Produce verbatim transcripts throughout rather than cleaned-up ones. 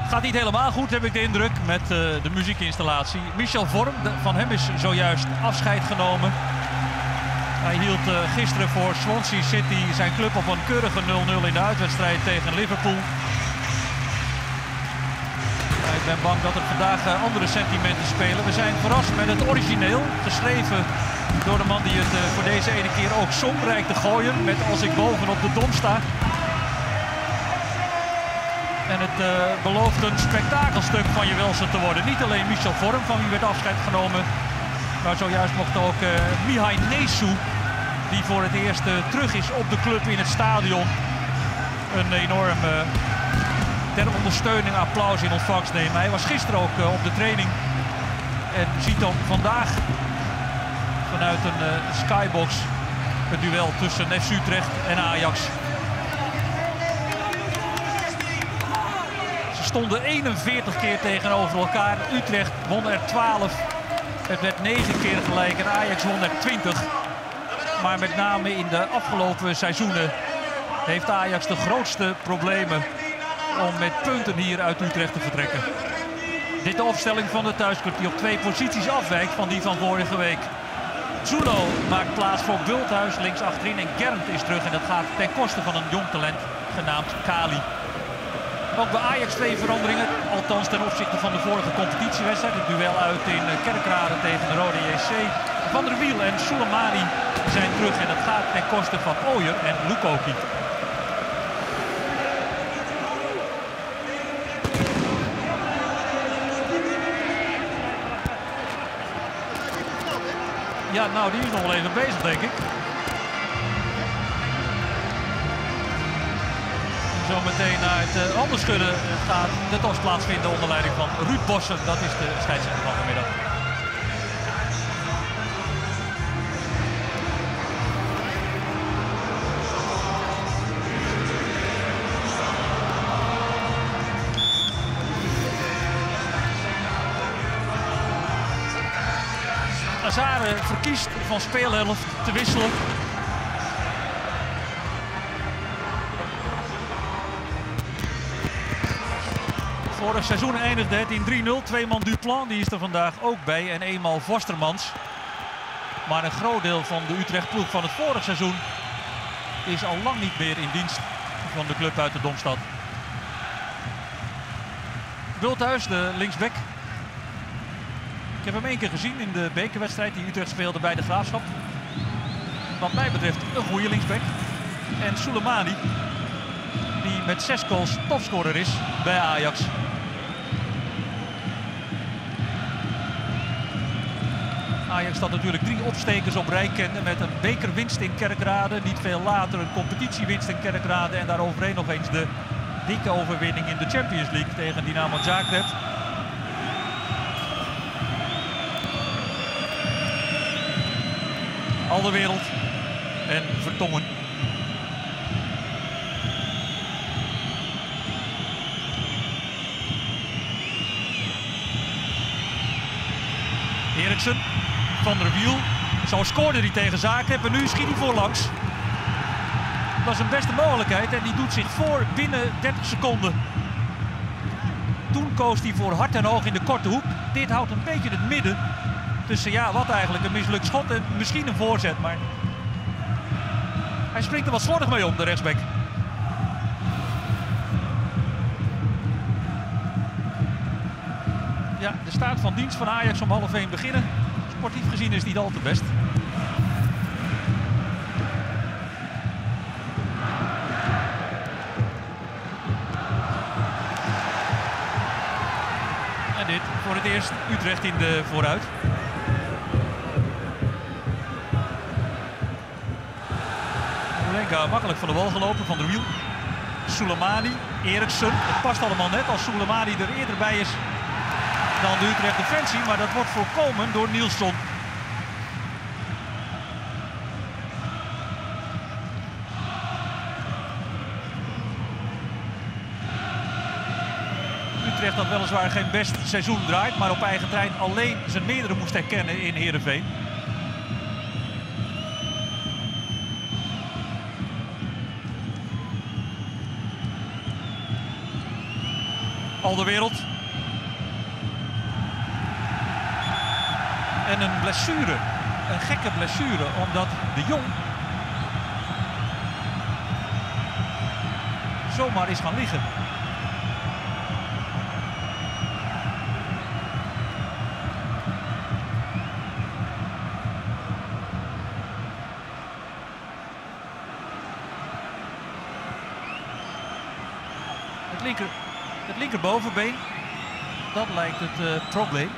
Gaat niet helemaal goed, heb ik de indruk, met uh, de muziekinstallatie. Michel Vorm, de, van hem is zojuist afscheid genomen. Hij hield uh, gisteren voor Swansea City zijn club op een keurige nul nul in de uitwedstrijd tegen Liverpool. Ja, ik ben bang dat er vandaag uh, andere sentimenten spelen. We zijn verrast met het origineel, geschreven door de man die het uh, voor deze ene keer ook zong, Rijk de Gooien, met Als ik bovenop de dom sta. En het uh, belooft een spektakelstuk van je welste te worden. Niet alleen Michel Vorm, van wie werd afscheid genomen, maar zojuist mocht ook uh, Mihai Nesu, die voor het eerst uh, terug is op de club in het stadion, een enorm uh, ter ondersteuning applaus in ontvangst nemen. Hij was gisteren ook uh, op de training en ziet dan vandaag vanuit een uh, skybox het duel tussen F C Utrecht en Ajax. Ze stonden eenenveertig keer tegenover elkaar. Utrecht won er twaalf. Het werd negen keer gelijk en Ajax won er twintig. Maar met name in de afgelopen seizoenen heeft Ajax de grootste problemen om met punten hier uit Utrecht te vertrekken. Dit de opstelling van de thuisclub die op twee posities afwijkt van die van vorige week. Zulo maakt plaats voor Bulthuis links achterin en Gernd is terug en dat gaat ten koste van een jong talent genaamd Kali. Ook bij Ajax twee veranderingen, althans ten opzichte van de vorige competitiewedstrijd. Het duel uit in Kerkrade tegen de Rode J C. Van der Wiel en Soleimani zijn terug en dat gaat ten koste van Ooyer en Lukoki. Ja, nou, die is nog wel even bezig, denk ik. Zometeen naar het uh, handenschudden gaat de tos plaatsvinden onder leiding van Ruud Bossen. Dat is de scheidsrechter van vanmiddag. Azare verkiest van speelhelft te wisselen. Vorig seizoen eindigde het in drie nul. Tweeman Duplan, die is er vandaag ook bij. En eenmaal Vostermans. Maar een groot deel van de Utrecht-ploeg van het vorig seizoen is al lang niet meer in dienst van de club uit de Domstad. Bulthuis, de linksback. Ik heb hem één keer gezien in de bekerwedstrijd die Utrecht speelde bij de Graafschap. Wat mij betreft een goede linksback. En Soleimani, die met zes goals topscorer is bij Ajax. Ajax dat natuurlijk drie opstekers op rij kende met een bekerwinst in Kerkrade. Niet veel later een competitiewinst in Kerkrade en daaroverheen nog eens de dikke overwinning in de Champions League tegen Dynamo Zagreb. Alderwereld en Vertongen. Eriksen, Van der Wiel. Zo scoorde hij tegen Zagreb en nu schiet hij voorlangs. Dat is een beste mogelijkheid en die doet zich voor binnen dertig seconden. Toen koos hij voor hard en hoog in de korte hoek. Dit houdt een beetje het midden tussen, ja, wat eigenlijk, een mislukt schot en misschien een voorzet. Maar hij springt er wat slordig mee om, de rechtsback. Ja, de staat van dienst van Ajax om half één beginnen. Sportief gezien is het niet al te best. En dit voor het eerst Utrecht in de vooruit. Molenga makkelijk van de wal gelopen, Van der Wiel. Soleimani, Eriksen. Het past allemaal net als Soleimani er eerder bij is dan de Utrecht defensie, maar dat wordt voorkomen door Nielsson. Utrecht dat weliswaar geen best seizoen draait, maar op eigen trein alleen zijn meerdere moest herkennen in Heerenveen. Al de wereld. En een blessure. Een gekke blessure. Omdat de Jong zomaar is gaan liggen. Het linker, het linkerbovenbeen, dat lijkt het uh, probleem.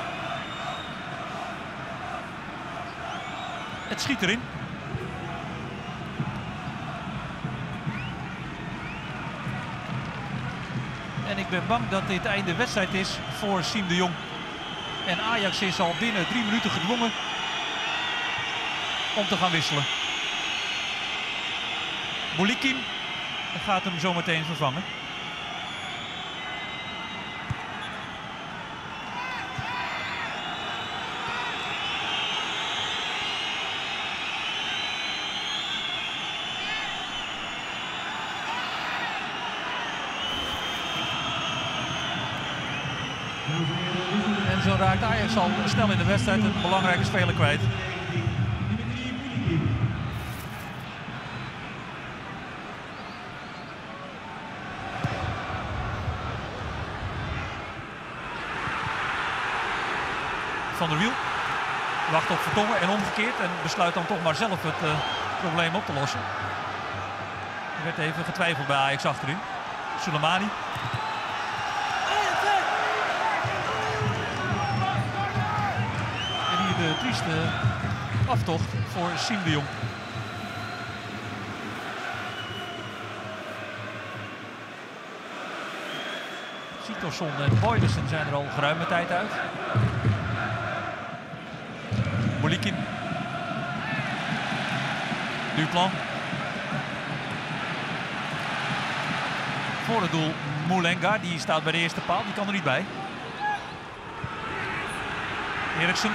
Het schiet erin. En ik ben bang dat dit einde wedstrijd is voor Siem de Jong. En Ajax is al binnen drie minuten gedwongen om te gaan wisselen. Boulikin gaat hem zo meteen vervangen. En zo raakt Ajax al snel in de wedstrijd een belangrijke speler kwijt. Van der Wiel wacht op Vertongen en omgekeerd en besluit dan toch maar zelf het uh, probleem op te lossen. Er werd even getwijfeld bij Ajax achterin. Soleimani. En hier de trieste aftocht voor Siem de Jong. Sitoson en Boylissen zijn er al geruime tijd uit. Boulikin. Duplan. Voor het doel Moulenga, die staat bij de eerste paal, die kan er niet bij. Eriksen.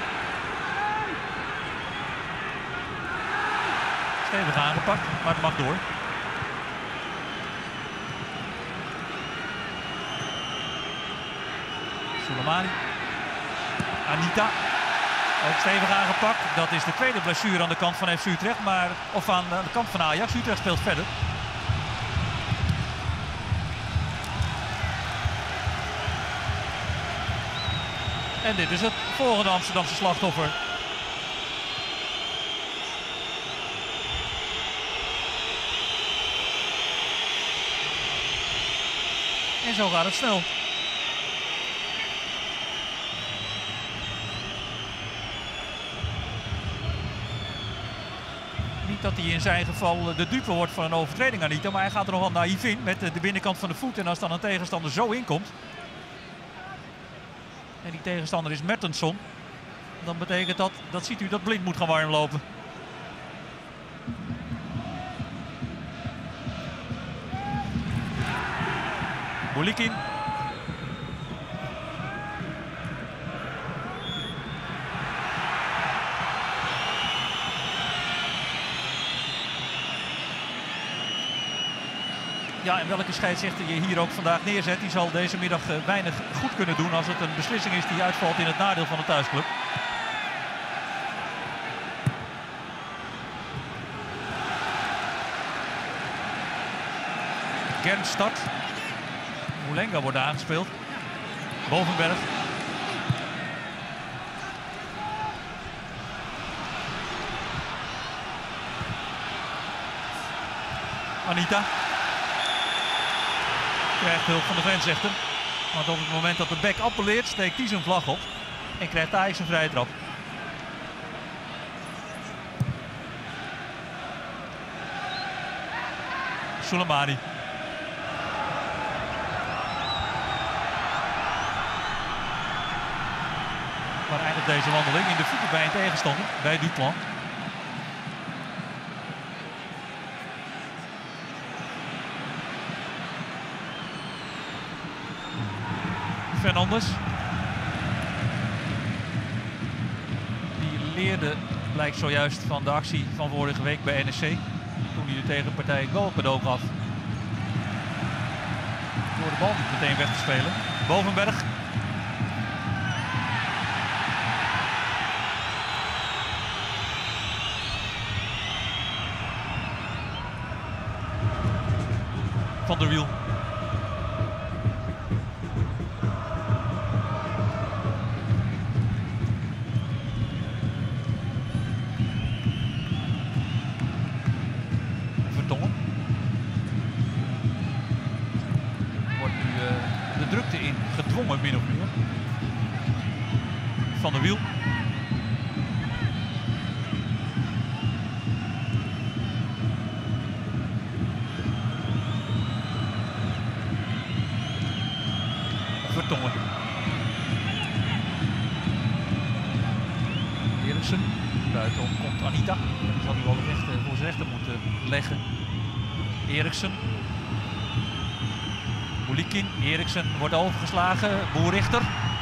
Stevig aangepakt, maar het mag door. Soleimani. Anita. Ook stevig aangepakt. Dat is de tweede blessure aan de kant van F C Utrecht. Maar, of aan de kant van Ajax. Utrecht speelt verder. En dit is het volgende Amsterdamse slachtoffer. En zo gaat het snel. Niet dat hij in zijn geval de dupe wordt van een overtreding, Anita, maar hij gaat er nogal naïef in met de binnenkant van de voet. En als dan een tegenstander zo inkomt, en die tegenstander is Mertensson, dan betekent dat, dat ziet u, dat Blind moet gaan warmlopen. Boulikin. Ja, en welke scheidsrechter je hier ook vandaag neerzet, die zal deze middag uh, weinig goed kunnen doen als het een beslissing is die uitvalt in het nadeel van de thuisclub. Gern start. Moulenga wordt aangespeeld. Bovenberg. Anita. Krijgt hulp van de grensrechter. Want op het moment dat de bek appelleert, steekt hij zijn vlag op. En krijgt Ajax een vrije trap. Soleimani. Waar eindigt deze wandeling? In de voeten bij een tegenstander, bij Duplan. Fernandes. Die leerde, blijkt zojuist, van de actie van vorige week bij N E C. Toen hij de tegenpartij een goal cadeau gaf. door de bal niet meteen weg te spelen. Bovenberg. Van der Wiel. Vertongen. Wordt nu uh, de drukte in gedwongen, min of meer. Van der Wiel. Vertongen. Eriksen. Buitenom komt Anita. Die zal nu wel de rechter voor zijn rechter moeten leggen. Eriksen. Boulikin. Eriksen wordt overgeslagen. Boerichter.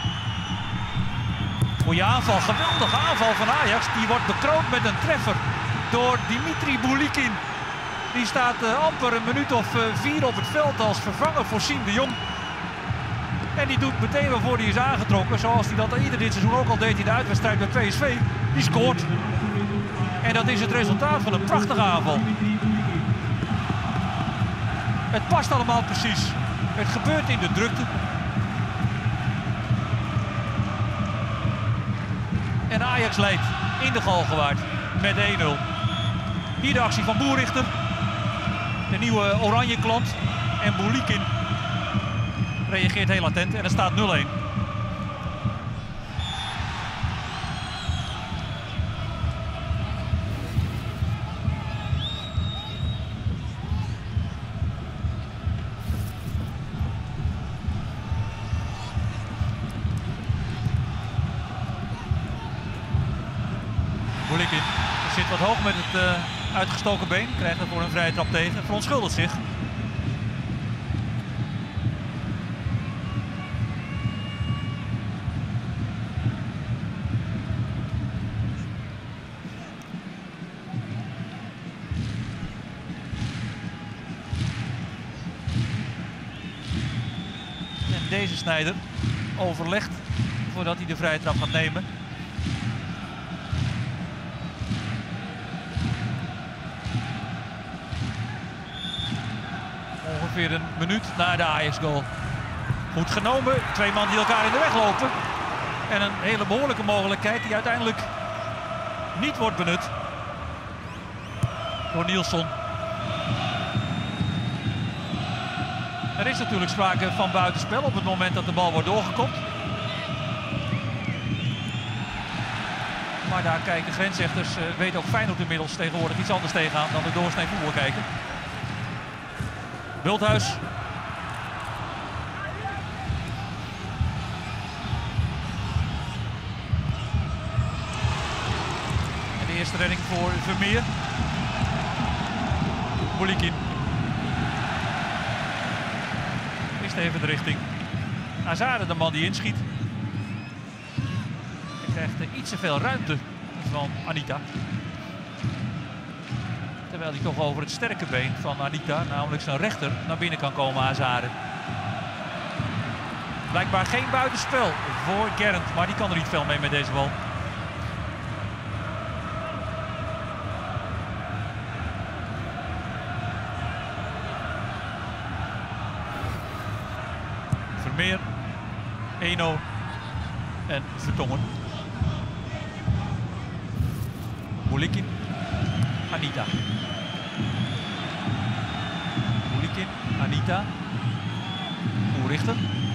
Goeie aanval. Geweldige aanval van Ajax. Die wordt bekroond met een treffer door Dimitri Boulikin. Die staat uh, amper een minuut of uh, vier op het veld als vervanger voor Siem de Jong. En die doet meteen waarvoor hij is aangetrokken, zoals hij dat ieder dit seizoen ook al deed in de uitwedstrijd bij P S V. Die scoort. En dat is het resultaat van een prachtige aanval. Het past allemaal precies. Het gebeurt in de drukte. En Ajax leidt in de Galgenwaard met één nul. Hier de actie van Boerichter. De nieuwe oranje klant. En Boulikin reageert heel attent en het staat nul-een. Boulikin zit wat hoog met het uh, uitgestoken been. Krijgt er voor een vrije trap tegen. Verontschuldigt zich. Deze Sneijder overlegt voordat hij de vrije trap gaat nemen. Ongeveer een minuut na de Ajax goal. Goed genomen, twee man die elkaar in de weg lopen. En een hele behoorlijke mogelijkheid die uiteindelijk niet wordt benut door Nielsson. Er is natuurlijk sprake van buitenspel op het moment dat de bal wordt doorgekopt. Maar daar kijken grensrechters, uh, weet ook Feyenoord inmiddels tegenwoordig iets anders tegenaan dan de doorsnee voetbal kijken. Bulthuis. En de eerste redding voor Vermeer. Boulikin. Even de richting. Azade, de man die inschiet. Hij krijgt uh, iets te veel ruimte van Anita. Terwijl hij toch over het sterke been van Anita, namelijk zijn rechter, naar binnen kan komen, Azade. Blijkbaar geen buitenspel voor Gerrand, maar die kan er niet veel mee met deze bal. Vermeer, Eno en Vertongen. Boulikin, Anita. Boulikin, Anita. Boerichter.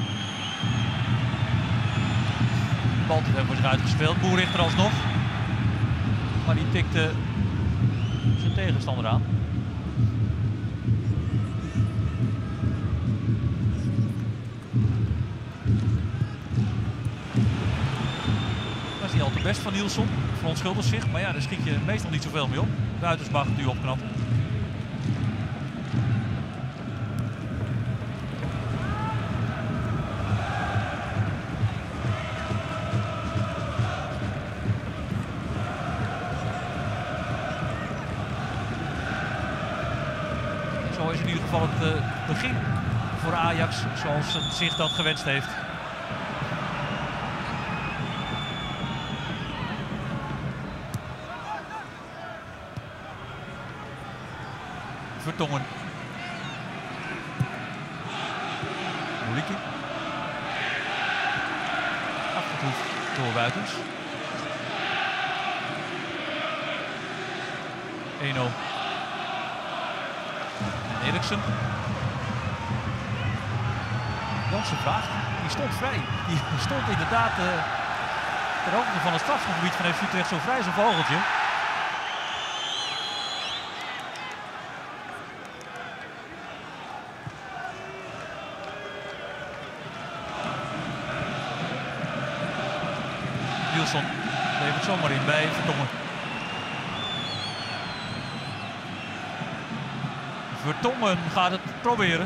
De bal heeft voor zich uitgespeeld. Boerichter alsnog. Maar die tikte zijn tegenstander aan. Dat is niet al te best van Nielsson. Verontschuldigt zich, maar ja, daar schiet je meestal niet zoveel mee op. Buitens mag het nu opknappen. Zo is in ieder geval het uh, begin voor Ajax zoals het zich dat gewenst heeft. Vertongen. Moeilijkje. Afgetroefd door Buitens. Eno. En Eriksen. Jansen vraagt. Die stond vrij. Die stond inderdaad uh, ter hoogte van het strafgebied van F C Utrecht zo vrij als een vogeltje. Nielsen levert zomaar in bij Vertongen. Vertongen gaat het proberen.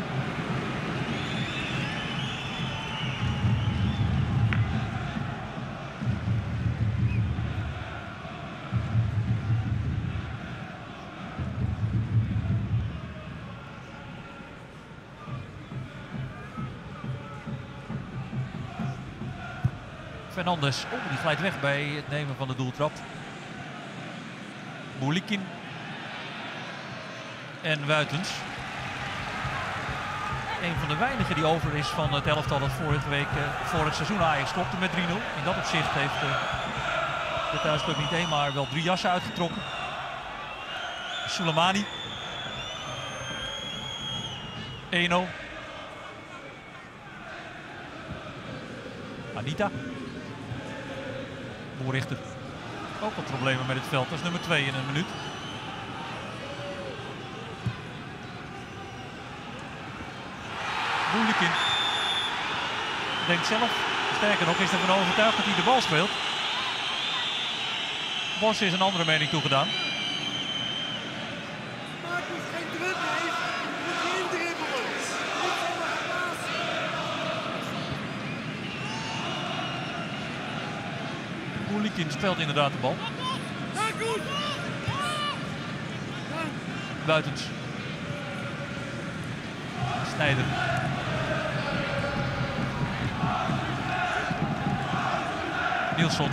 Fernandes, oh, die glijdt weg bij het nemen van de doeltrap. Boulikin en Wuitens. Een van de weinigen die over is van het elftal dat vorige week, uh, vorig seizoen Ajax klopte met drie nul. In dat opzicht heeft uh, de thuisclub niet één, maar wel drie jassen uitgetrokken. Soleimani. Eno. Anita. Boerrichter. Ook wat problemen met het veld. Dat is nummer twee in een minuut. Boulikin. Denkt zelf. Sterker nog is ervan overtuigd dat hij de bal speelt. Bos is een andere mening toegedaan. Boulikin speelt inderdaad de bal. Buitens. Snijder. Nielsen.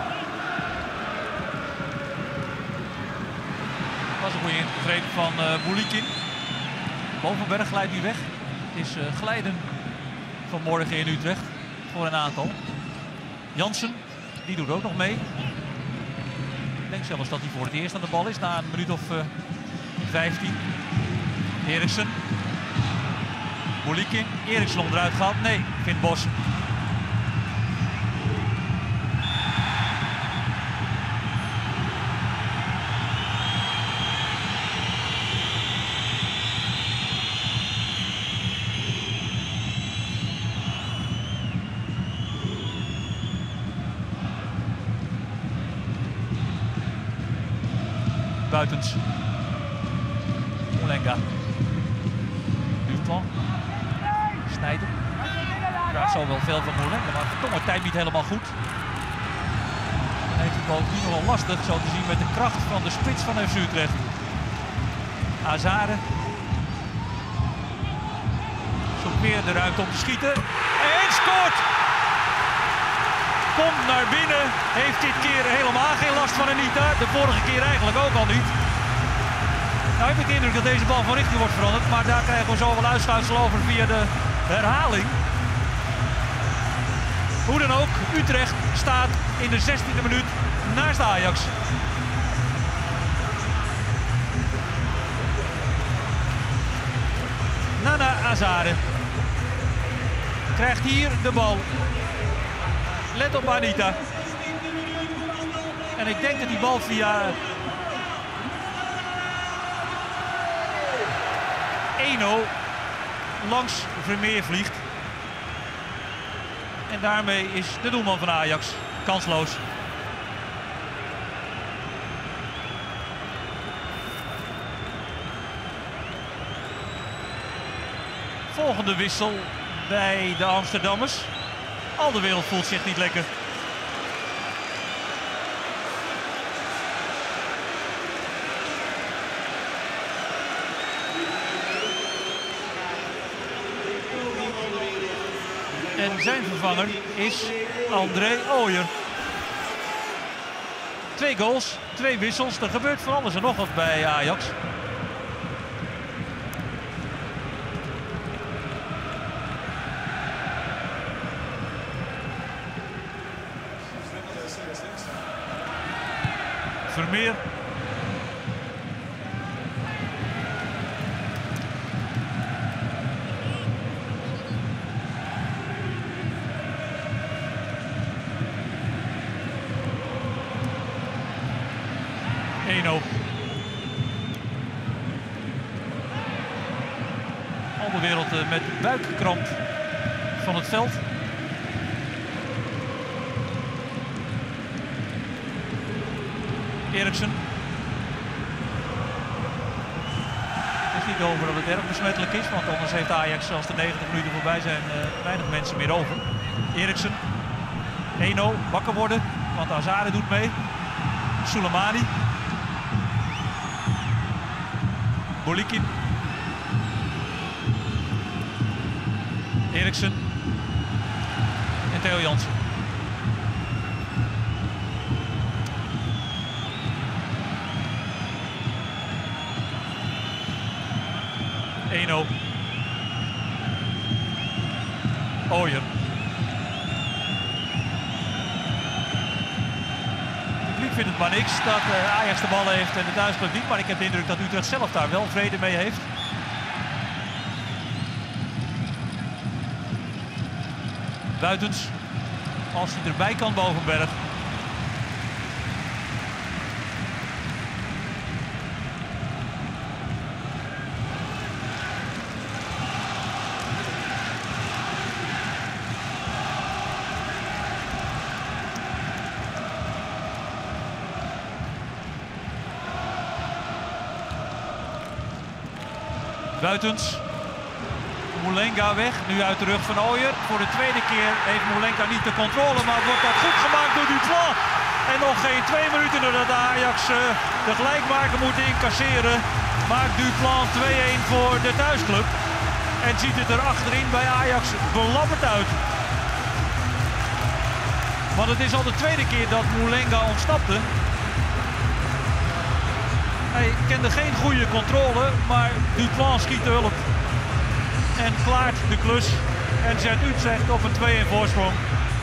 Was een goede ingreep van uh, Boulikin. Bovenberg glijdt nu weg. Het is uh, glijden vanmorgen in Utrecht voor een aantal. Jansen. Die doet ook nog mee. Ik denk zelfs dat hij voor het eerst aan de bal is na een minuut of uh, vijftien. Eriksen. Boulikin. Eriksen onderuit gehaald. Nee, vindt Bos. Buitens. Molenga. Duplan. Snijder. Vraagt zo wel veel van Molenga, maar Vertongen tijd niet helemaal goed. Dan heeft hij bovendien nogal lastig, zo te zien met de kracht van de spits van F C Utrecht. Azare. Zoekt weer de ruimte om te schieten. En scoort! Komt naar binnen, heeft dit keer helemaal geen last van Anita. De vorige keer eigenlijk ook al niet. Nou heb ik de indruk dat deze bal van richting wordt veranderd, maar daar krijgen we zo wel uitsluitsel over via de herhaling. Hoe dan ook, Utrecht staat in de zestiende minuut naast Ajax. Nana Azare krijgt hier de bal. Let op Anita. En ik denk dat die bal via Eno langs Vermeer vliegt. En daarmee is de doelman van Ajax kansloos. Volgende wissel bij de Amsterdammers. Al de wereld voelt zich niet lekker. En zijn vervanger is André Ooyer. Twee goals, twee wissels. Er gebeurt van alles en nog wat bij Ajax. Vermeer. Eno. Al de wereld met buikkramp van het veld. Eriksen. Het is niet over dat het erg besmettelijk is, want anders heeft Ajax, als de negentig minuten voorbij zijn, uh, weinig mensen meer over. Eriksen. Eno, wakker worden, want Azade doet mee. Soleimani. Bolikin. Eriksen. En Theo Jansen. Eno. Ooyer. Het publiek vindt het maar niks dat uh, Ajax de bal heeft en de thuisclub niet. Maar ik heb de indruk dat Utrecht zelf daar wel vrede mee heeft. Buitens. Als hij erbij kan, Bovenberg. Buitens. Moulenga weg, nu uit de rug van Ooyer. Voor de tweede keer heeft Moulenga niet de controle, maar wordt dat goed gemaakt door Duplan. En nog geen twee minuten nadat Ajax uh, de gelijkmaker moet incasseren, maakt Duplan twee-een voor de thuisclub. En ziet het er achterin bij Ajax belabberd uit. Want het is al de tweede keer dat Moulenga ontsnapte. Hij kende geen goede controle, maar Duplan schiet de hulp. En klaart de klus en zet Utrecht op een twee-een voorsprong.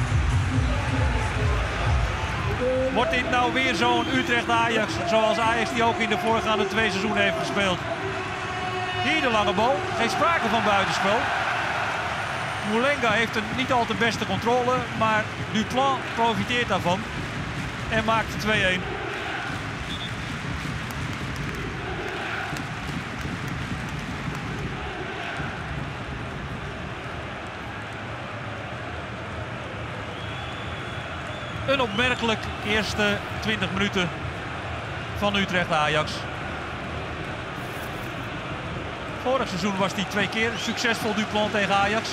Wordt dit nou weer zo'n Utrecht-Ajax, zoals Ajax die ook in de voorgaande twee seizoenen heeft gespeeld? Hier de lange bal, geen sprake van buitenspel. Moulenga heeft een niet al te beste controle, maar Duplan profiteert daarvan en maakt twee-een. Een opmerkelijk eerste twintig minuten van Utrecht-Ajax. Vorig seizoen was hij twee keer succesvol Duplan tegen Ajax.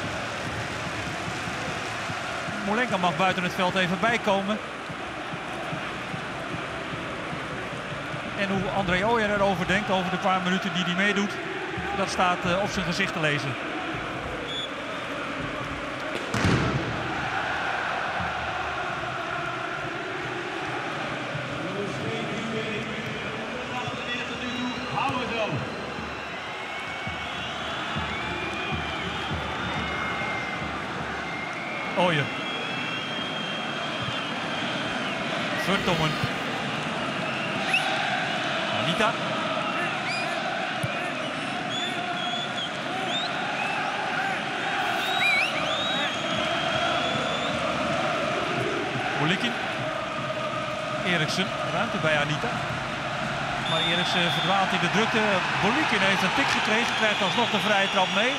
Moulenga mag buiten het veld even bijkomen. En hoe André Ooyer erover denkt, over de paar minuten die hij meedoet, dat staat uh, op zijn gezicht te lezen. Ooyer. Vertongen. Anita. Bolikin. Eriksen. Ruimte bij Anita. Maar Eriksen verdwaalt in de drukte. Bolikin heeft een tik gekregen. Krijgt alsnog de vrije trap mee.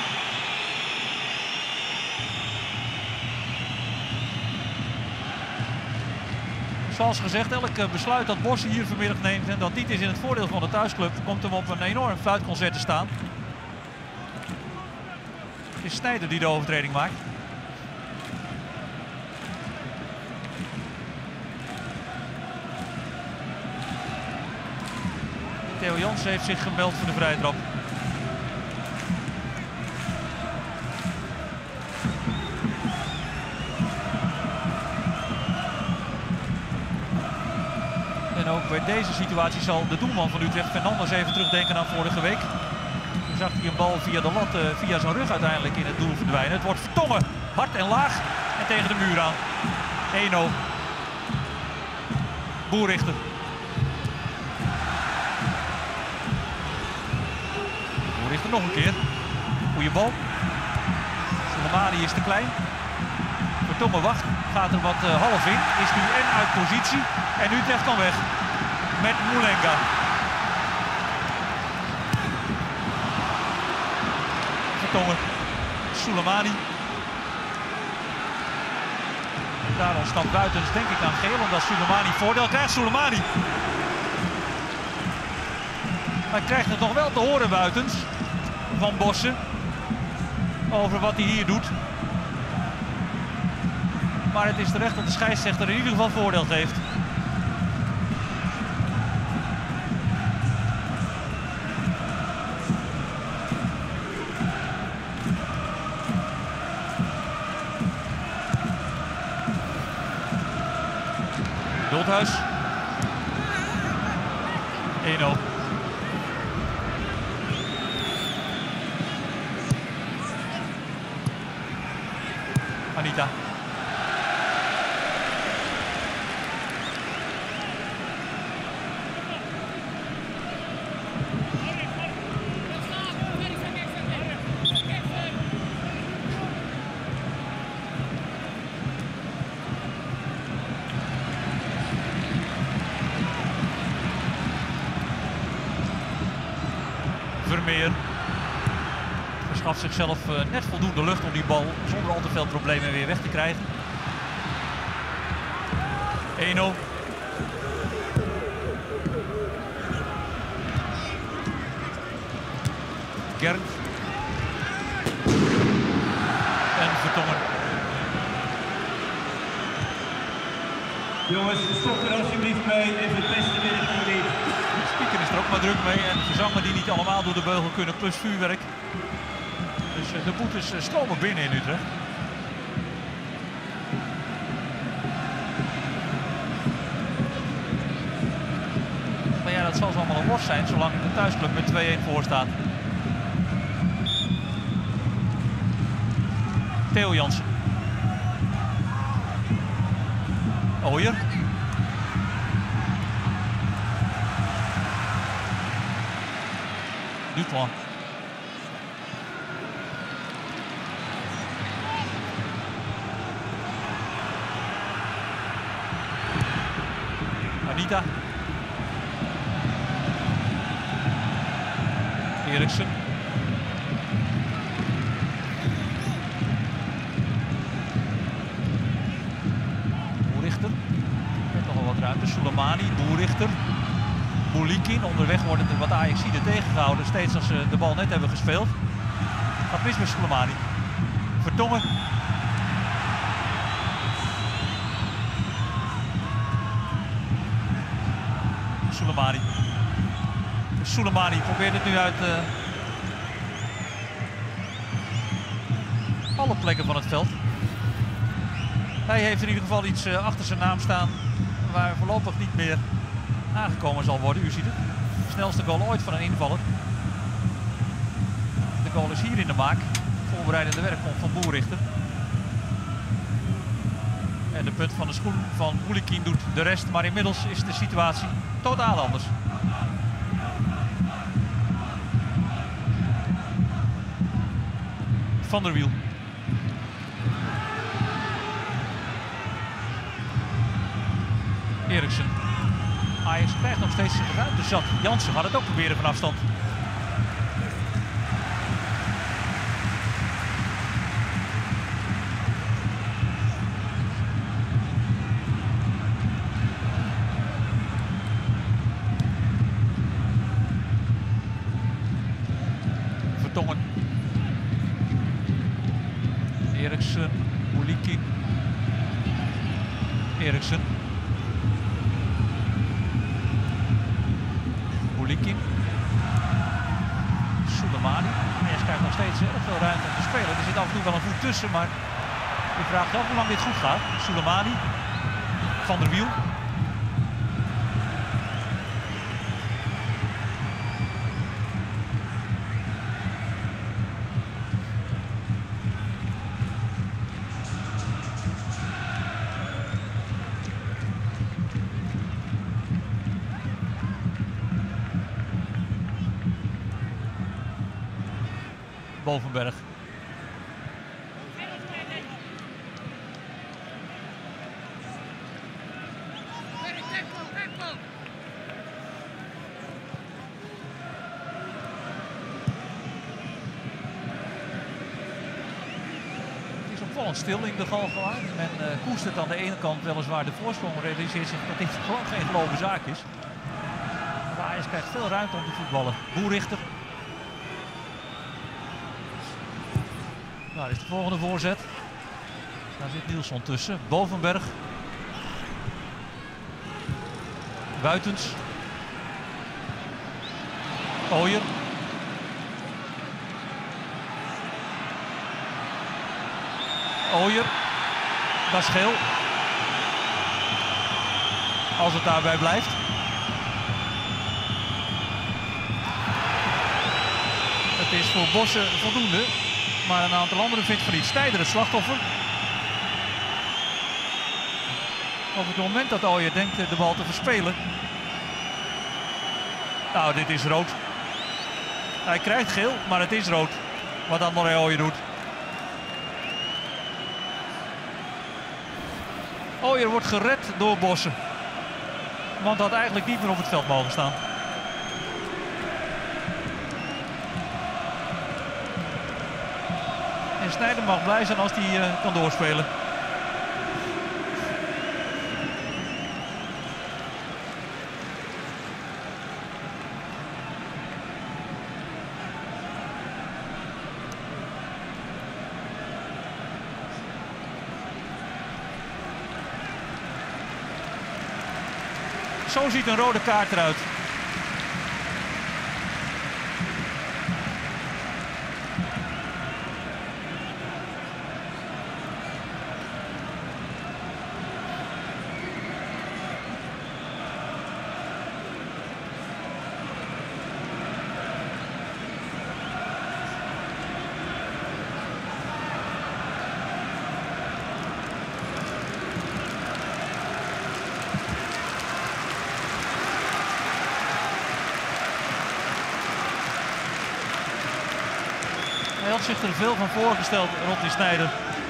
Zoals gezegd, elk besluit dat Bosse hier vanmiddag neemt en dat niet is in het voordeel van de thuisclub, komt hem op een enorm fluitconcert te staan. Het is Snijder die de overtreding maakt. Theo Jansen heeft zich gemeld voor de vrije trap. Ook in deze situatie zal de doelman van Utrecht, Fernandes, even terugdenken aan vorige week. Toen zag hij een bal via de lat, uh, via zijn rug uiteindelijk in het doel verdwijnen. Het wordt Vertongen, hard en laag en tegen de muur aan. één nul. Boerrichter. Boerrichter nog een keer. Goeie bal. Soleimani is te klein. Vertongen wacht. Gaat er wat uh, half in. Is nu en uit positie. En Utrecht kan weg. Met Moulenga. Vertongen. Soleimani. Daar ontsnapt Buitens denk ik aan geel. Omdat Soleimani voordeel krijgt. Soleimani. Hij krijgt het nog wel te horen Buitens. Van Bossen. Over wat hij hier doet. Maar het is terecht dat de scheidsrechter in ieder geval voordeel geeft. Bulthuis. één nul. Anita. Vermeer verschaft zichzelf uh, net voldoende lucht om die bal zonder al te veel problemen weer weg te krijgen. één nul. Gert. En Vertongen. Jongens, stop er alsjeblieft mee. Even het beste midden van de lied. De speaker is er ook maar druk mee en de gezangen die niet allemaal door de beugel kunnen, plus vuurwerk. Dus uh, de boetes uh, stromen binnen in Utrecht. Maar ja, dat zal zo allemaal een worst zijn zolang de thuisclub met twee-één voor staat. Theo Jansen. Ooyer. Duplan. Anita. Eriksen. Boerrichter. Met nogal wat ruimte. Soleimani, Boerrichter. Moulikin. Onderweg worden er wat Ajaxiden tegengehouden. Steeds als ze de bal net hebben gespeeld. Gaat mis met Soleimani. Vertongen. Soleimani. Soleimani probeert het nu uit uh, alle plekken van het veld. Hij heeft in ieder geval iets uh, achter zijn naam staan waar voorlopig niet meer aangekomen zal worden. U ziet het. De snelste goal ooit van een invaller. De goal is hier in de maak. Voorbereidende werk komt van Boerrichter. En de punt van de schoen van Moulikin doet de rest. Maar inmiddels is de situatie totaal anders. Van der Wiel. Eriksen. Ajax krijgt nog steeds zijn ruimte zat. Jansen gaat het ook proberen van afstand. Vertongen. Eriksen. Moulikin. Eriksen. Moulikin. Soleimani. Ajax krijgt nog steeds heel veel ruimte om te spelen. Er zit af en toe wel een voet tussen, maar je vraagt af hoe lang dit goed gaat. Soleimani. Van der Wiel. Bovenberg. Stil in de Galgenwaard. Men uh, koestert aan de ene kant weliswaar de voorsprong, realiseert zich dat dit gewoon geen gelopen zaak is. Maar Ajax krijgt veel ruimte om te voetballen. Boerrichter. Daar is de volgende voorzet. Daar zit Nielsson tussen. Bovenberg. Buitens. Ooyer. Ooyer, dat is geel. Als het daarbij blijft. Het is voor Bosse voldoende, maar een aantal anderen vindt van niet. Snijder het slachtoffer. Op het moment dat Ooyer denkt de bal te verspelen. Nou, dit is rood. Hij krijgt geel, maar het is rood. Wat André Ooyer doet. Ooyer wordt gered door Bosse. Want had eigenlijk niet meer op het veld mogen staan. En Snijder mag blij zijn als hij uh, kan doorspelen. Zo ziet een rode kaart eruit. Hij had zich er veel van voorgesteld, Rodney Snijder,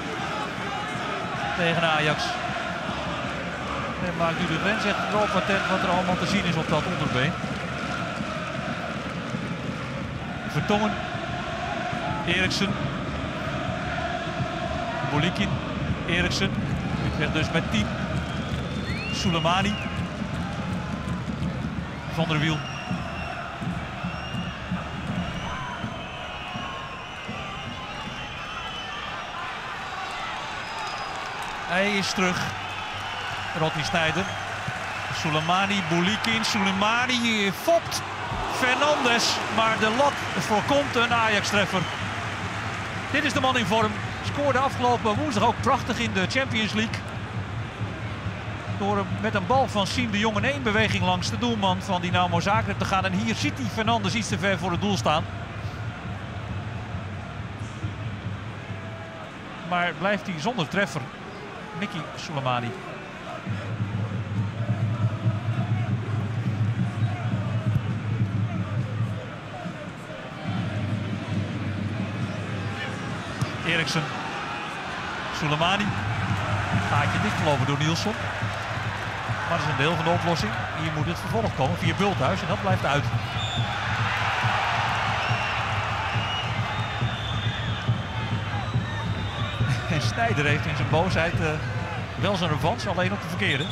tegen Ajax. En maakt nu de grens echt wel patent wat er allemaal te zien is op dat onderbeen. Vertongen, Eriksen, Bolikin, Eriksen, Utrecht dus met tien, Soleimani, Van der Wiel. Hij is terug. Rodney Snijder. Soleimani, Bolikin. Soleimani fopt Fernandes. Maar de lat voorkomt een Ajax-treffer. Dit is de man in vorm. Scoorde afgelopen woensdag ook prachtig in de Champions League. Door met een bal van Siem de Jong in één beweging langs de doelman van Dynamo Zagreb te gaan. En hier ziet hij Fernandes iets te ver voor het doel staan. Maar blijft hij zonder treffer. Miki Soleimani. Eriksen. Soleimani. Gaatje dichtgelopen door Nielsson. Maar dat is een deel van de oplossing. Hier moet het vervolg komen via Bulthuis en dat blijft uit. En Snijder heeft in zijn boosheid uh, wel zijn revanche, alleen op de verkeerde.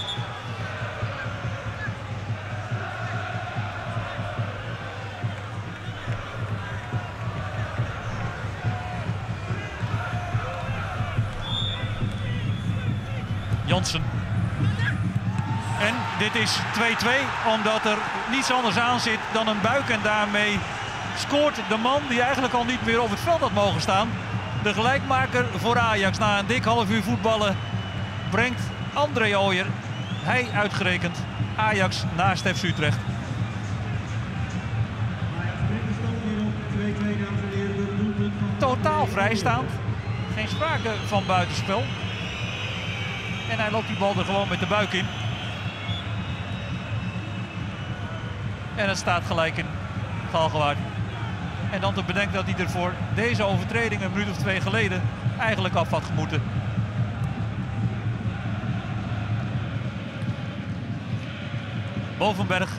Jansen. En dit is twee-twee, omdat er niets anders aan zit dan een buik. En daarmee scoort de man die eigenlijk al niet meer op het veld had mogen staan. De gelijkmaker voor Ajax na een dik half uur voetballen brengt André Ooyer. Hij uitgerekend Ajax naast F C Utrecht. Totaal vrijstaand. Geen sprake van buitenspel. En hij loopt die bal er gewoon met de buik in. En het staat gelijk in Galgenwaard. En dan te bedenken dat hij er voor deze overtreding een minuut of twee geleden eigenlijk af had gemoeten. Bovenberg.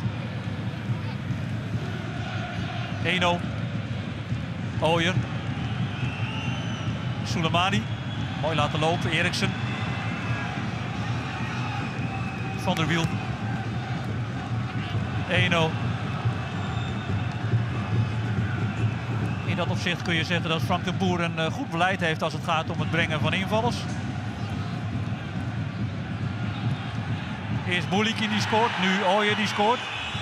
Eno. Ooyer. Soleimani. Mooi laten lopen. Eriksen. Van der Wiel. Eno. In dat opzicht kun je zeggen dat Frank de Boer een uh, goed beleid heeft als het gaat om het brengen van invallers. Eerst Boulikin die scoort, nu Ooyer die scoort.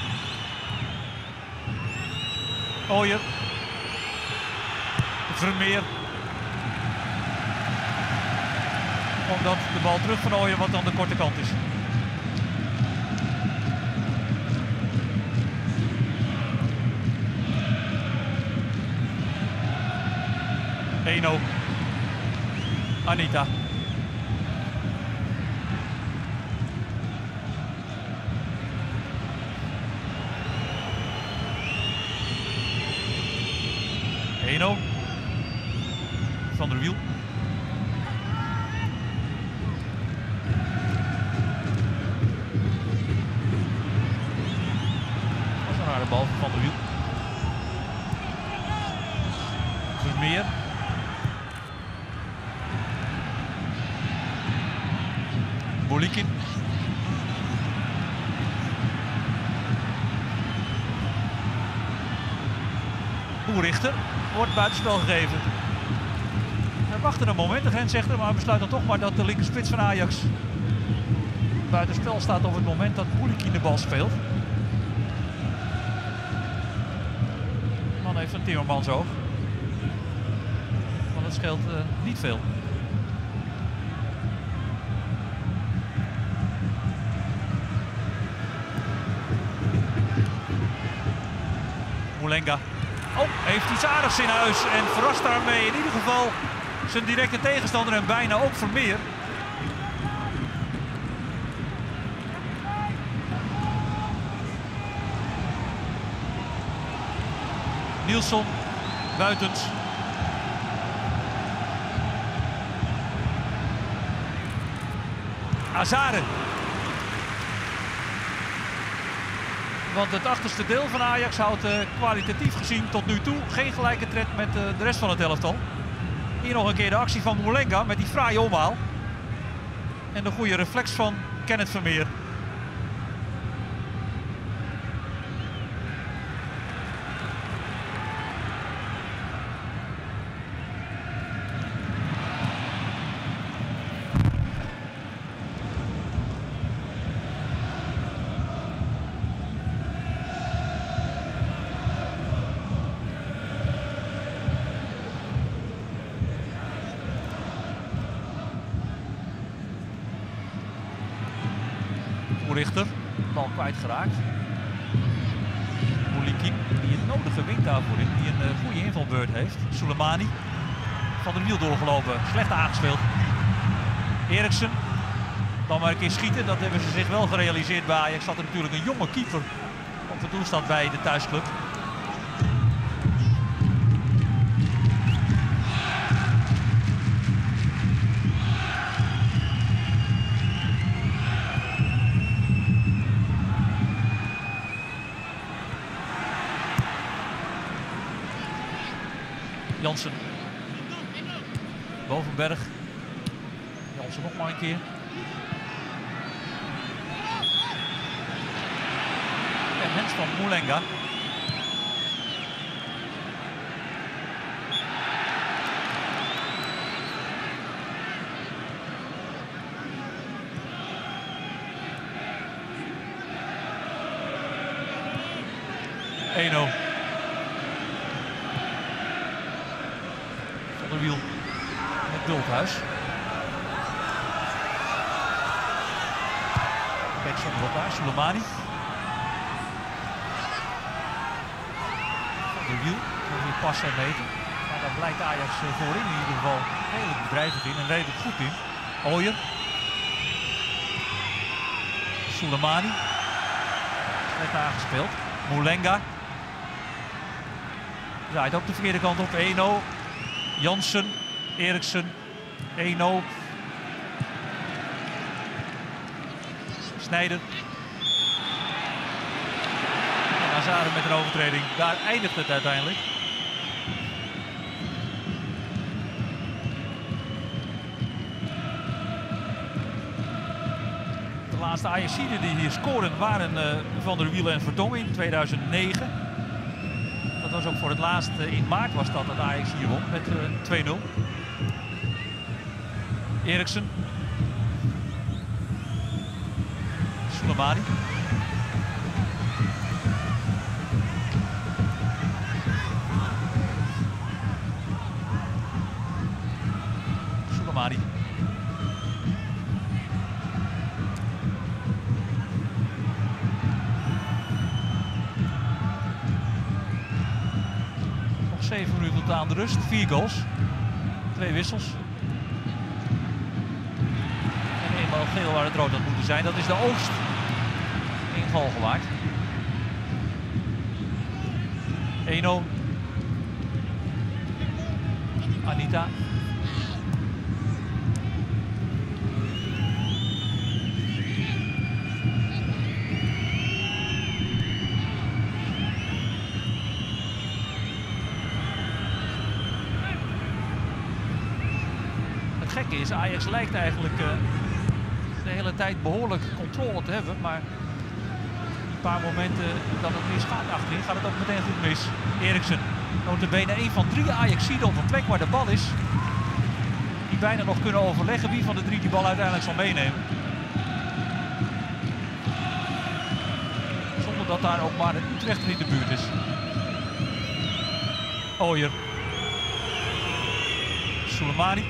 Ooyer. Vermeer. Omdat de bal terug van Ooyer wat aan de korte kant is. Eno. Anita. Eno. Van der Wiel. Dat is een rare bal van Van der Wiel. Vermeer. Boulikin. Boerichter wordt buitenspel gegeven. Hij wachtte een moment, de grensrechter, maar besluit dan toch maar dat de linkerspits van Ajax buitenspel staat op het moment dat Boulikin de bal speelt. De man heeft een Timmermans oog. Maar dat scheelt uh, niet veel. Moulenga. Oh, heeft iets aardigs in huis en verrast daarmee in ieder geval zijn directe tegenstander en bijna ook Vermeer. Nielsen, Buitens. Azade. Want het achterste deel van Ajax houdt uh, kwalitatief gezien tot nu toe geen gelijke tred met uh, de rest van het elftal. Hier nog een keer de actie van Moulenga met die fraaie omhaal. En de goede reflex van Kenneth Vermeer. Richter, bal kwijtgeraakt. Boulikin, die het nodige wint daarvoor in, die een uh, goede invalbeurt heeft. Soleimani, Van der Wiel doorgelopen, slecht aangespeeld. Eriksen, dan maar een keer schieten, dat hebben ze zich wel gerealiseerd bij Ajax. Zat er natuurlijk een jonge keeper op de doelstand bij de thuisclub. Jansen. Bovenberg. Jansen nog maar een keer. En hens van Moulenga. Eno. Van der Wiel met Bulthuis. Kijk zo nog daar, Soleimani. Van der Wiel, nog weer passen en meten. Maar daar blijkt Ajax voorin in ieder geval redelijk bedrijvig in en redelijk goed in. Ooyer. Soleimani. Net aangespeeld. Moulenga. Draait ook de verkeerde kant op. Eno, Jansen, Eriksen, Eno. Snijder. En Azaren met een overtreding. Daar eindigt het uiteindelijk. De laatste Ajaxiden die hier scoren waren uh, Van der Wielen en Vertongen in tweeduizend negen. Dat was ook voor het laatst uh, in maart was dat dat Ajax hier won met uh, twee nul. Eriksen. Souleymane. Souleymane. Nog zeven minuten tot aan de rust. Vier goals. Twee wissels. En eenmaal geel waar het rood had moeten zijn. Dat is de Oost. In Galgenwaard. Eno. Anita. Het gekke is, Ajax lijkt eigenlijk uh, de hele tijd behoorlijk controle te hebben, maar een paar momenten dat het misgaat achterin, gaat het ook meteen goed mis. Eriksen, notabene een van drie Ajaxiden op een plek waar de bal is, die bijna nog kunnen overleggen wie van de drie die bal uiteindelijk zal meenemen. Zonder dat daar ook maar een Utrechter in de buurt is. Ooyer. Souleymane.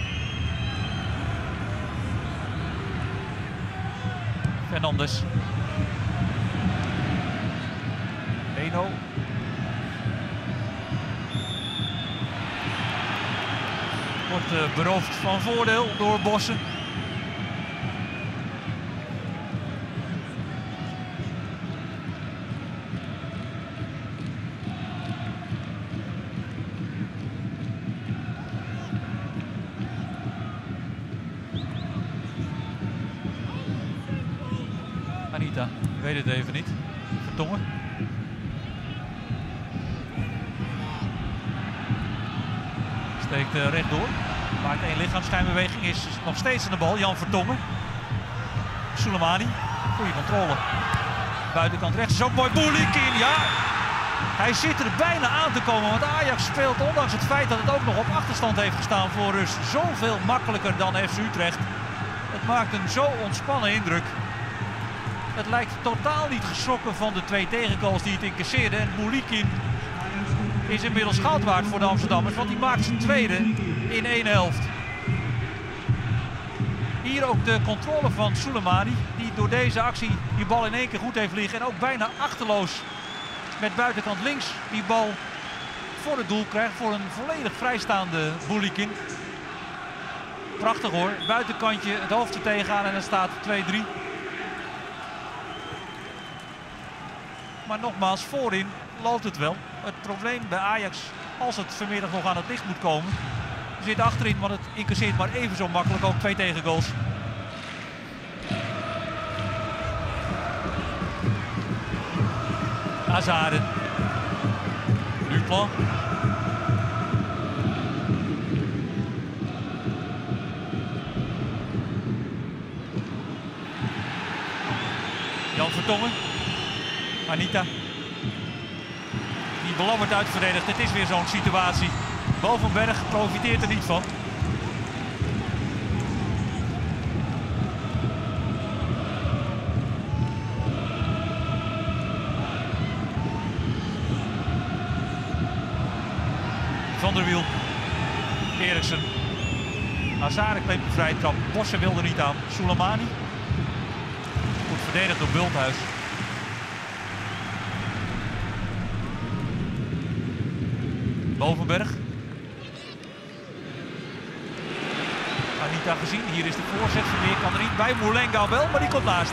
Fernandes. Eno. Wordt uh, beroofd van voordeel door Bossen. Anita, ik weet het even niet. Vertongen. Steekt uh, rechtdoor. Maakt één lichaamsschijnbeweging. Is nog steeds aan de bal. Jan Vertongen. Souleymane. Goede controle. Buitenkant rechts is ook mooi. Boulikin, ja. Hij zit er bijna aan te komen. Want Ajax speelt, ondanks het feit dat het ook nog op achterstand heeft gestaan voor rust, zoveel makkelijker dan F C Utrecht. Het maakt een zo ontspannen indruk. Het lijkt totaal niet geschrokken van de twee tegengoals die het incasseerden. En Boulikin is inmiddels goud waard voor de Amsterdammers, want die maakt zijn tweede in één helft. Hier ook de controle van Souleymane, die door deze actie die bal in één keer goed heeft liggen. En ook bijna achterloos met buitenkant links die bal voor het doel krijgt voor een volledig vrijstaande Boulikin. Prachtig hoor, buitenkantje het hoofd er tegenaan en dan staat twee drie. Maar nogmaals, voorin loopt het wel. Het probleem bij Ajax, als het vanmiddag nog aan het licht moet komen, zit achterin, want het incasseert maar even zo makkelijk ook twee tegengoals. Azaren. Duplan. Jan Vertongen. Anita. Die belabberd uitverdedigt. Het is weer zo'n situatie. Bovenberg profiteert er niet van. Van der Wiel. Eriksen. Azaren kleept een vrije trap. Bossen wil er niet aan. Souleymane. Goed verdedigd door Bulthuis. Bovenberg. Anita gezien. Hier is de voorzet. Vermeer kan er niet bij. Moulenga wel, maar die komt naast.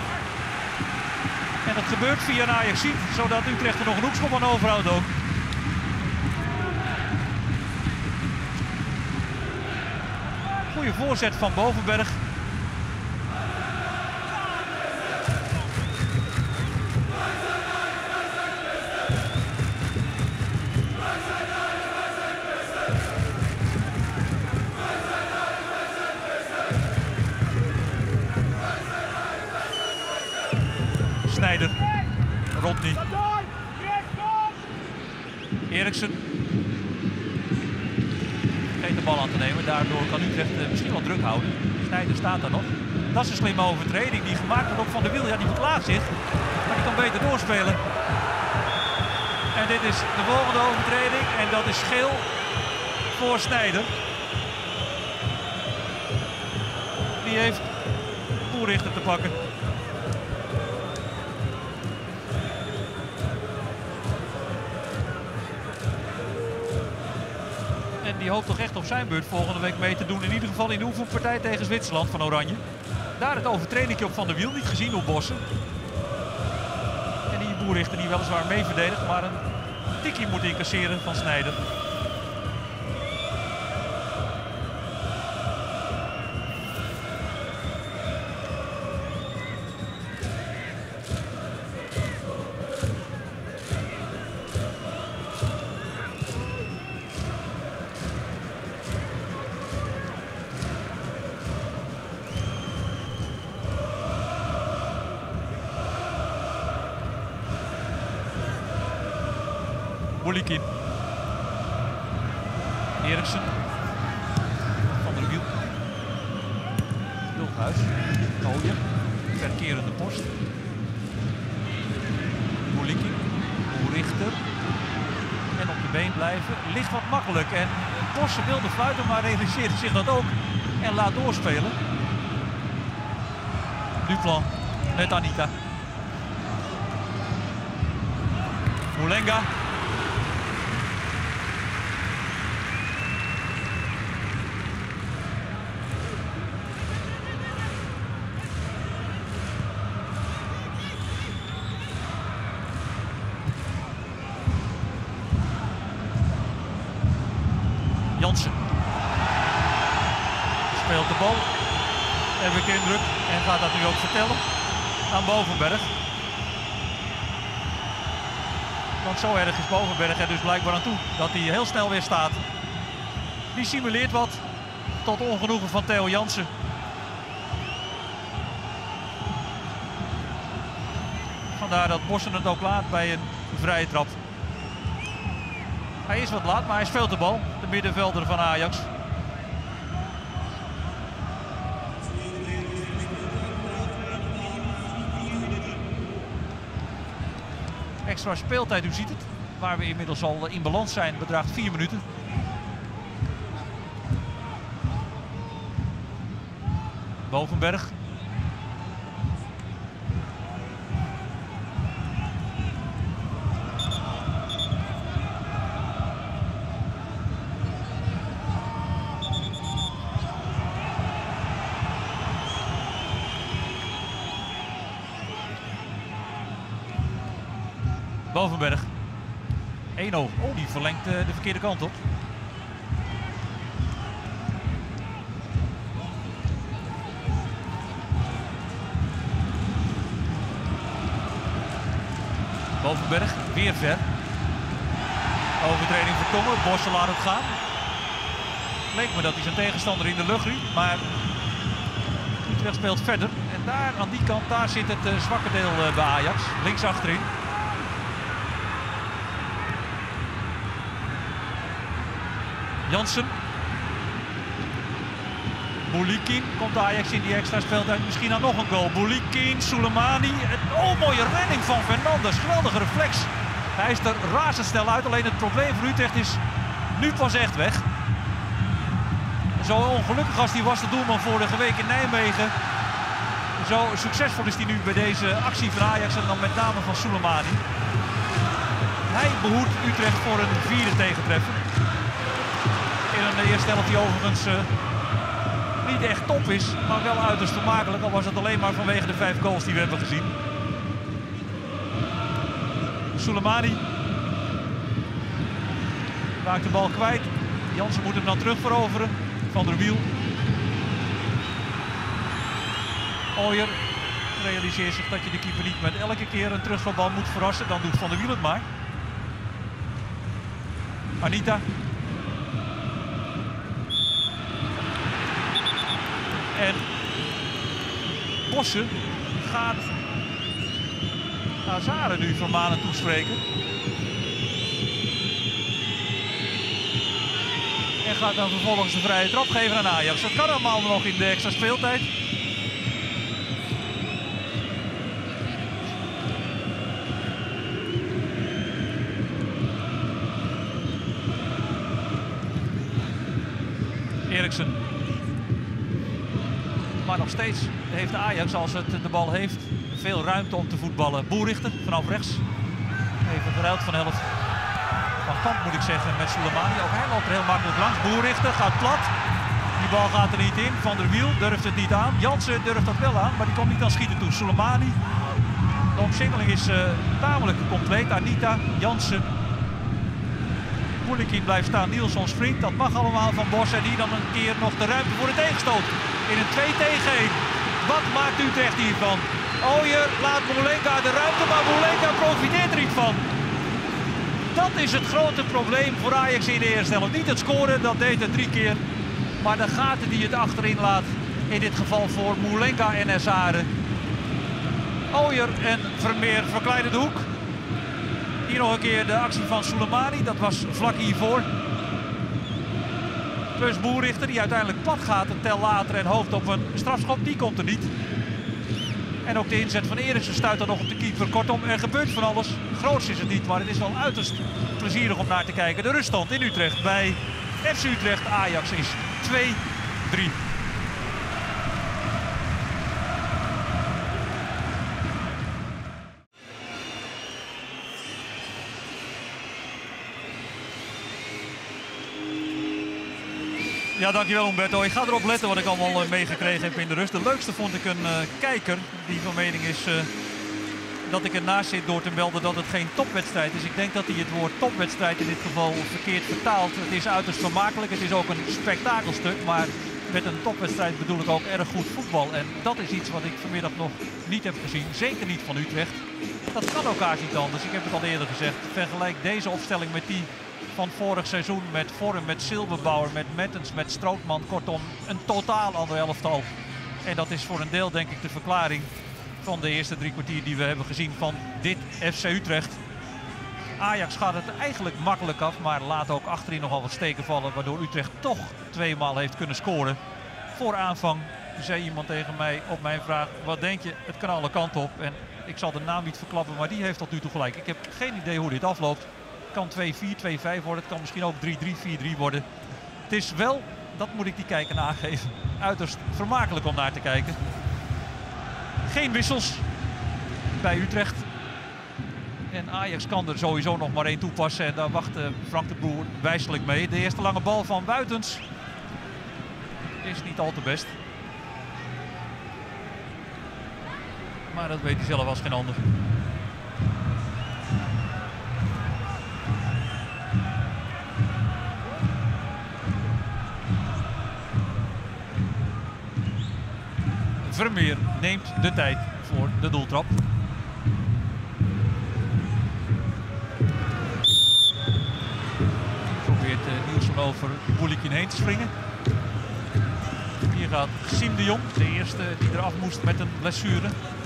En dat gebeurt via een Ajaxiet, zodat Utrecht er nog een hoekschop aan overhoudt ook. Goede voorzet van Bovenberg. Snijder, Rodney, Eriksen. Geen de bal aan te nemen, daardoor kan Utrecht misschien wel druk houden. Snijder staat daar nog. Dat is een slimme overtreding die gemaakt wordt ook van de Wiel. Ja, die verklaart zich, maar die kan beter doorspelen. En dit is de volgende overtreding en dat is geel voor Snijder. Die heeft Boerichter te pakken. En die hoopt toch echt op zijn beurt volgende week mee te doen. In ieder geval in de oefenpartij tegen Zwitserland van Oranje. Daar het overtredingje op Van der Wiel, niet gezien door Bossen. En die Boerichter die weliswaar mee verdedigt, maar een tikkie moet incasseren van Snijder. Bolikin. Eriksen. Van der Wiel. Hulthuis. Nooijen. Verkerende post. Bolikin. Boerichter. En op de been blijven. Ligt wat makkelijk. En Bossen wilde fluiten, maar realiseerde zich dat ook. En laat doorspelen. Duplan met Anita. Moulenga. Jansen speelt de bal, heb ik indruk, en gaat dat nu ook vertellen aan Bovenberg. Want zo erg is Bovenberg er dus blijkbaar aan toe dat hij heel snel weer staat. Die simuleert wat, tot ongenoegen van Theo Jansen. Vandaar dat Bossen het ook laat bij een vrije trap. Hij is wat laat, maar hij speelt de bal. De middenvelder van Ajax. Extra speeltijd, u ziet het. Waar we inmiddels al in balans zijn, bedraagt vier minuten. Bovenberg. Bovenberg. één nul. Oh, die verlengt uh, de verkeerde kant op. Bovenberg, weer ver. Overtreding voor Tongen. Bossen laat het gaan. Leek me dat hij zijn tegenstander in de lucht riep, maar Utrecht speelt verder. En daar aan die kant, daar zit het uh, zwakke deel uh, bij Ajax. Links achterin. Jansen. Bolikin. Komt Ajax in die extra speeltijd misschien aan nog een goal. Bolikin, Soleimani. Oh, mooie redding van Fernandes. Geweldige reflex. Hij is er razendsnel uit. Alleen het probleem voor Utrecht is nu pas echt weg. Zo ongelukkig als hij was, de doelman vorige week in Nijmegen. Zo succesvol is hij nu bij deze actie van Ajax en dan met name van Soleimani. Hij behoedt Utrecht voor een vierde tegentreffer. In een eerste helft die overigens uh, niet echt top is, maar wel uiterst vermakelijk. Al was het alleen maar vanwege de vijf goals die we hebben gezien. Soleimani raakt de bal kwijt. Jansen moet hem dan terug veroveren. Van der Wiel. Ooyer realiseert zich dat je de keeper niet met elke keer een terugvalbal moet verrassen. Dan doet Van der Wiel het maar. Anita. En Bosse gaat Azare nu vermanend toespreken. En gaat dan vervolgens de vrije trap geven aan Ajax. Dat kan allemaal nog in de extra speeltijd. Eriksen. Maar nog steeds heeft Ajax, als het de bal heeft, veel ruimte om te voetballen. Boerrichter vanaf rechts. Even geruild van helft. Van kant moet ik zeggen met Soleimani. Ook hij loopt er heel makkelijk langs. Boerrichter gaat plat. Die bal gaat er niet in. Van der Wiel durft het niet aan. Jansen durft dat wel aan, maar die komt niet aan schieten toe. Soleimani. De omsingeling is uh, tamelijk compleet. Anita, Jansen. Boulikin blijft staan. Nielsen springt. Dat mag allemaal van Bos. En hier dan een keer nog de ruimte voor de tegenstoot. In een twee tegen één. Wat maakt Utrecht hiervan? Ooyer laat Moulenka de ruimte, maar Moulenka profiteert er niet van. Dat is het grote probleem voor Ajax in de eerste helft. Niet het scoren, dat deed het drie keer. Maar de gaten die het achterin laat. In dit geval voor Moulenka en Azare. Ooyer en Vermeer verkleinen de hoek. Hier nog een keer de actie van Soleimani. Dat was vlak hiervoor. Plus Boerrichter die uiteindelijk plat gaat een tel later en hoopt op een strafschop. Die komt er niet. En ook de inzet van Eriksen stuit dan nog op de keeper. Kortom, er gebeurt van alles. Groots is het niet, maar het is wel uiterst plezierig om naar te kijken. De ruststand in Utrecht bij F C Utrecht Ajax is twee drie. Ja, dankjewel Humberto. Ik ga erop letten wat ik allemaal meegekregen heb in de rust. De leukste vond ik een uh, kijker die van mening is uh, dat ik ernaast zit door te melden dat het geen topwedstrijd is. Ik denk dat hij het woord topwedstrijd in dit geval verkeerd vertaalt. Het is uiterst vermakelijk, het is ook een spektakelstuk, maar met een topwedstrijd bedoel ik ook erg goed voetbal. En dat is iets wat ik vanmiddag nog niet heb gezien, zeker niet van Utrecht. Dat kan elkaar niet anders, ik heb het al eerder gezegd. Vergelijk deze opstelling met die van vorig seizoen met Vorm, met Silberbauer, met Mettens, met Strootman. Kortom, een totaal ander elftal. En dat is voor een deel denk ik de verklaring van de eerste drie kwartier die we hebben gezien van dit F C Utrecht. Ajax gaat het eigenlijk makkelijk af, maar laat ook achterin nogal wat steken vallen. Waardoor Utrecht toch tweemaal heeft kunnen scoren. Voor aanvang zei iemand tegen mij op mijn vraag, wat denk je, het kan alle kanten op. En ik zal de naam niet verklappen, maar die heeft tot nu toe gelijk. Ik heb geen idee hoe dit afloopt. Het kan twee vier, twee vijf worden, het kan misschien ook drie drie, vier drie worden. Het is wel, dat moet ik die kijker nageven, uiterst vermakelijk om naar te kijken. Geen wissels bij Utrecht. En Ajax kan er sowieso nog maar één toepassen en daar wacht Frank de Boer wijselijk mee. De eerste lange bal van Buitens is niet al te best. Maar dat weet hij zelf als geen ander. Vermeer neemt de tijd voor de doeltrap. Probeert uh, Nielsen over Boulikin heen te springen. Hier gaat Siem de Jong, de eerste die eraf moest met een blessure.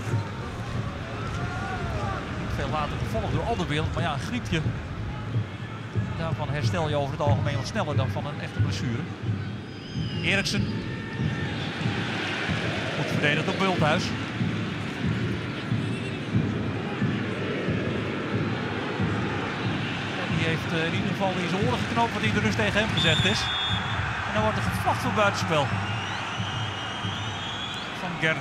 Niet veel later gevolgd door Alderweireld, maar ja, een griepje. Daarvan herstel je over het algemeen wat sneller dan van een echte blessure. Eriksen. Goed verdedigd op Bulthuis. En die heeft uh, in ieder geval in zijn oren geknoopt wat hij de rust tegen hem gezegd is. En dan wordt er gevlacht voor buitenspel. Van Gert.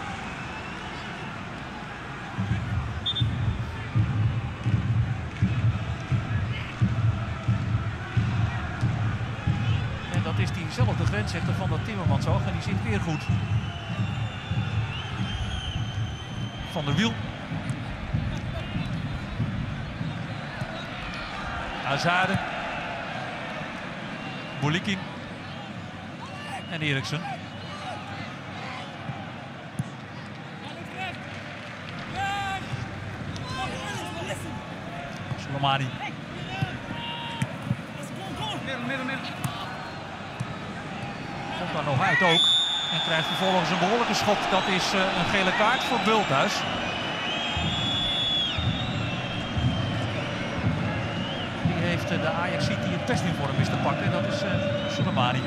En dat is diezelfde grensrechter van dat Timmermans oog en die zit weer goed. Van der Wiel. Azade. Boulikin. En Eriksen. Soleimani. Komt daar nog uit ook. En krijgt vervolgens een behoorlijke schot. Dat is uh, een gele kaart voor Bulthuis. Die heeft uh, de Ajaxiet die het best in vorm is te pakken. Dat is uh, Soleimani.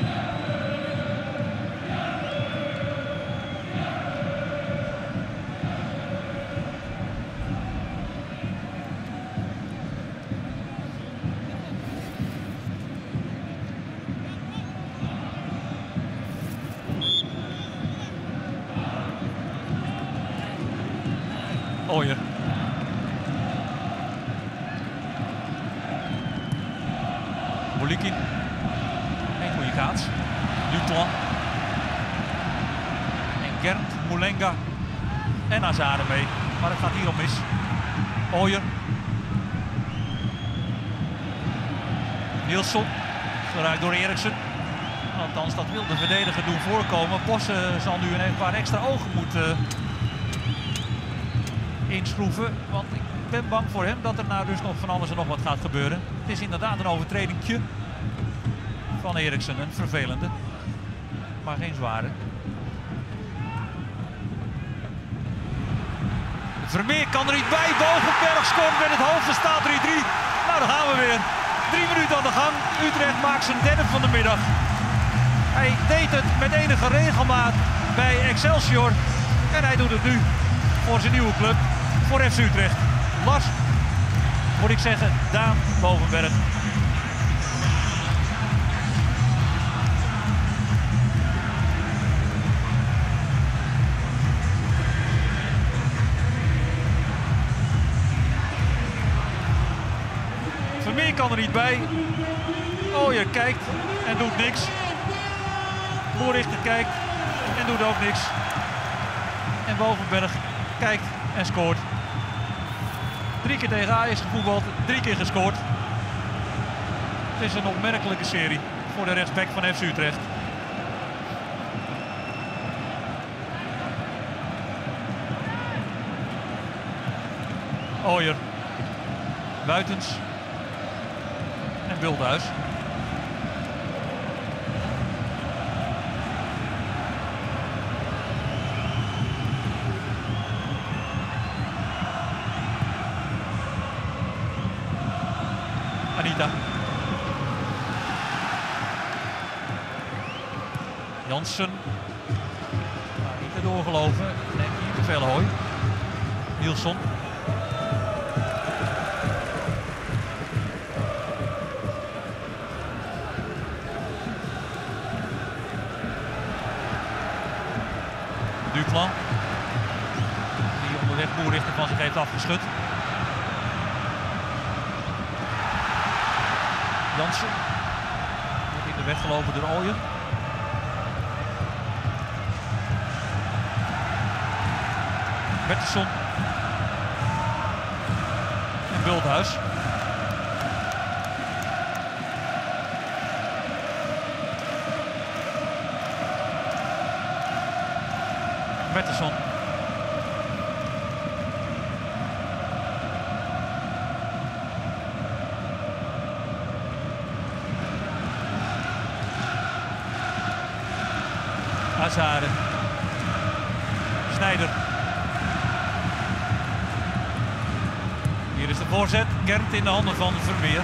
Ooyer. Bolikin. Een goede kaats. Duplan. En Gernt, Moulenga en Azade mee. Maar het gaat hier om mis. Ooyer. Nielsson. Geraakt door Eriksen. Althans, dat wil de verdediger doen voorkomen. Bosse zal nu een paar extra ogen moeten inschroeven, want ik ben bang voor hem dat er nou dus nog van alles en nog wat gaat gebeuren. Het is inderdaad een overtredingtje van Eriksen, een vervelende, maar geen zware. Vermeer kan er niet bij, Bovenberg scoort met het hoofd, er staat drie drie. Nou, dan gaan we weer. Drie minuten aan de gang, Utrecht maakt zijn derde van de middag. Hij deed het met enige regelmaat bij Excelsior en hij doet het nu voor zijn nieuwe club. Voor F C Utrecht. Lars, moet ik zeggen, Daan Bovenberg. Vermeer kan er niet bij. Ooyer kijkt en doet niks. Boerichter kijkt en doet ook niks. En Bovenberg kijkt en scoort. Drie keer tegen Ajax gevoetbald, drie keer gescoord. Het is een opmerkelijke serie voor de rechtsback van F C Utrecht. Ooyer. Buitens. En Bulthuis. Anita. Jansen. Nou, niet erdoor geloven. Neemt hier te veel hooi. Nielsson. Duplan. Die onderweg Boerichter van zich heeft afgeschud. Jansen wordt in de weg gelopen door Ooyer. Bertelsson en Bulthuis. Bertelsson. Azade. Snijder. Hier is de voorzet. Gernt in de handen van Vermeer.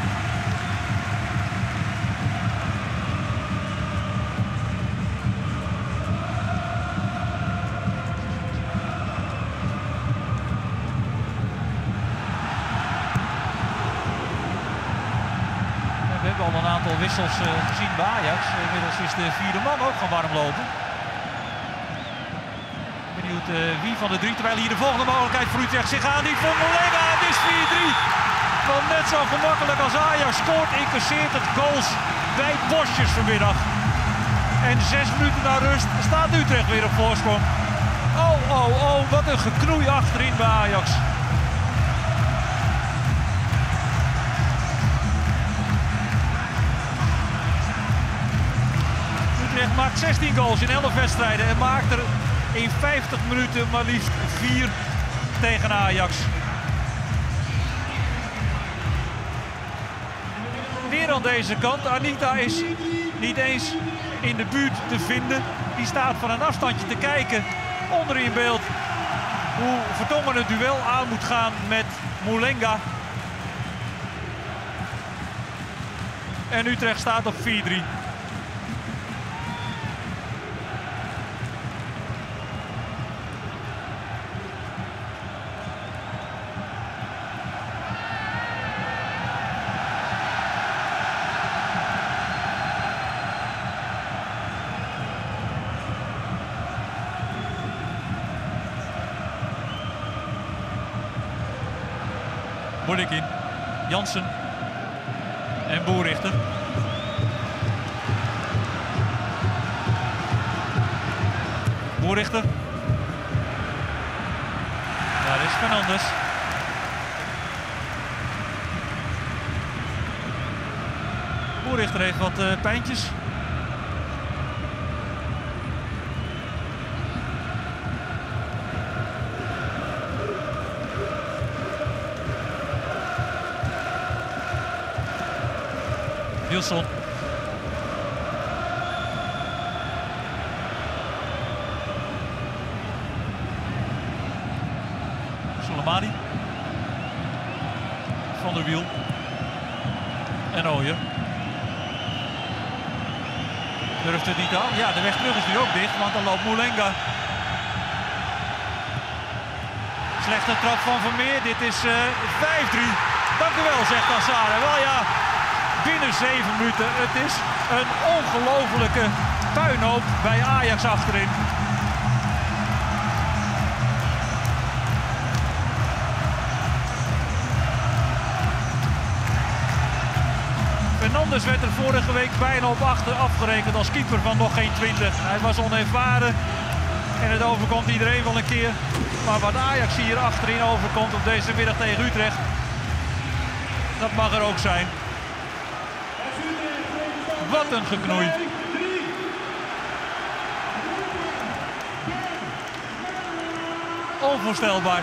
We hebben al een aantal wissels uh, gezien bij Ajax. Inmiddels is de vierde man ook gaan warm lopen. Benieuwd uh, wie van de drie, terwijl hier de volgende mogelijkheid voor Utrecht zich aan die van Moulenga. Het is vier drie. Want net zo gemakkelijk als Ajax scoort, incasseert het goals bij Bosjes vanmiddag. En zes minuten na rust staat Utrecht weer op voorsprong. Oh, oh, oh, wat een geknoei achterin bij Ajax. Utrecht maakt zestien goals in elf wedstrijden en maakt er in vijftig minuten maar liefst vier tegen Ajax. Weer aan deze kant. Anita is niet eens in de buurt te vinden. Die staat van een afstandje te kijken. Onder in beeld hoe Vertongen het duel aan moet gaan met Moulenga. En Utrecht staat op vier drie. Bolikin, Jansen en Boerrichter. Boerrichter. Daar is Fernandes. Boerrichter heeft wat uh, pijntjes. Wilson. Soleimani. Van der Wiel. En Ooyer. Durft het niet aan. Ja, de weg terug is nu ook dicht, want dan loopt Moulenga. Slechte trap van Vermeer. Dit is uh, vijf drie. Dank u wel, zegt Assare. Wel ja. Binnen zeven minuten. Het is een ongelofelijke puinhoop bij Ajax achterin. Fernandes werd er vorige week bijna op achter afgerekend als keeper van nog geen twintig. Hij was onervaren en het overkomt iedereen wel een keer. Maar wat Ajax hier achterin overkomt op deze middag tegen Utrecht, dat mag er ook zijn. Wat een geknoei. Onvoorstelbaar.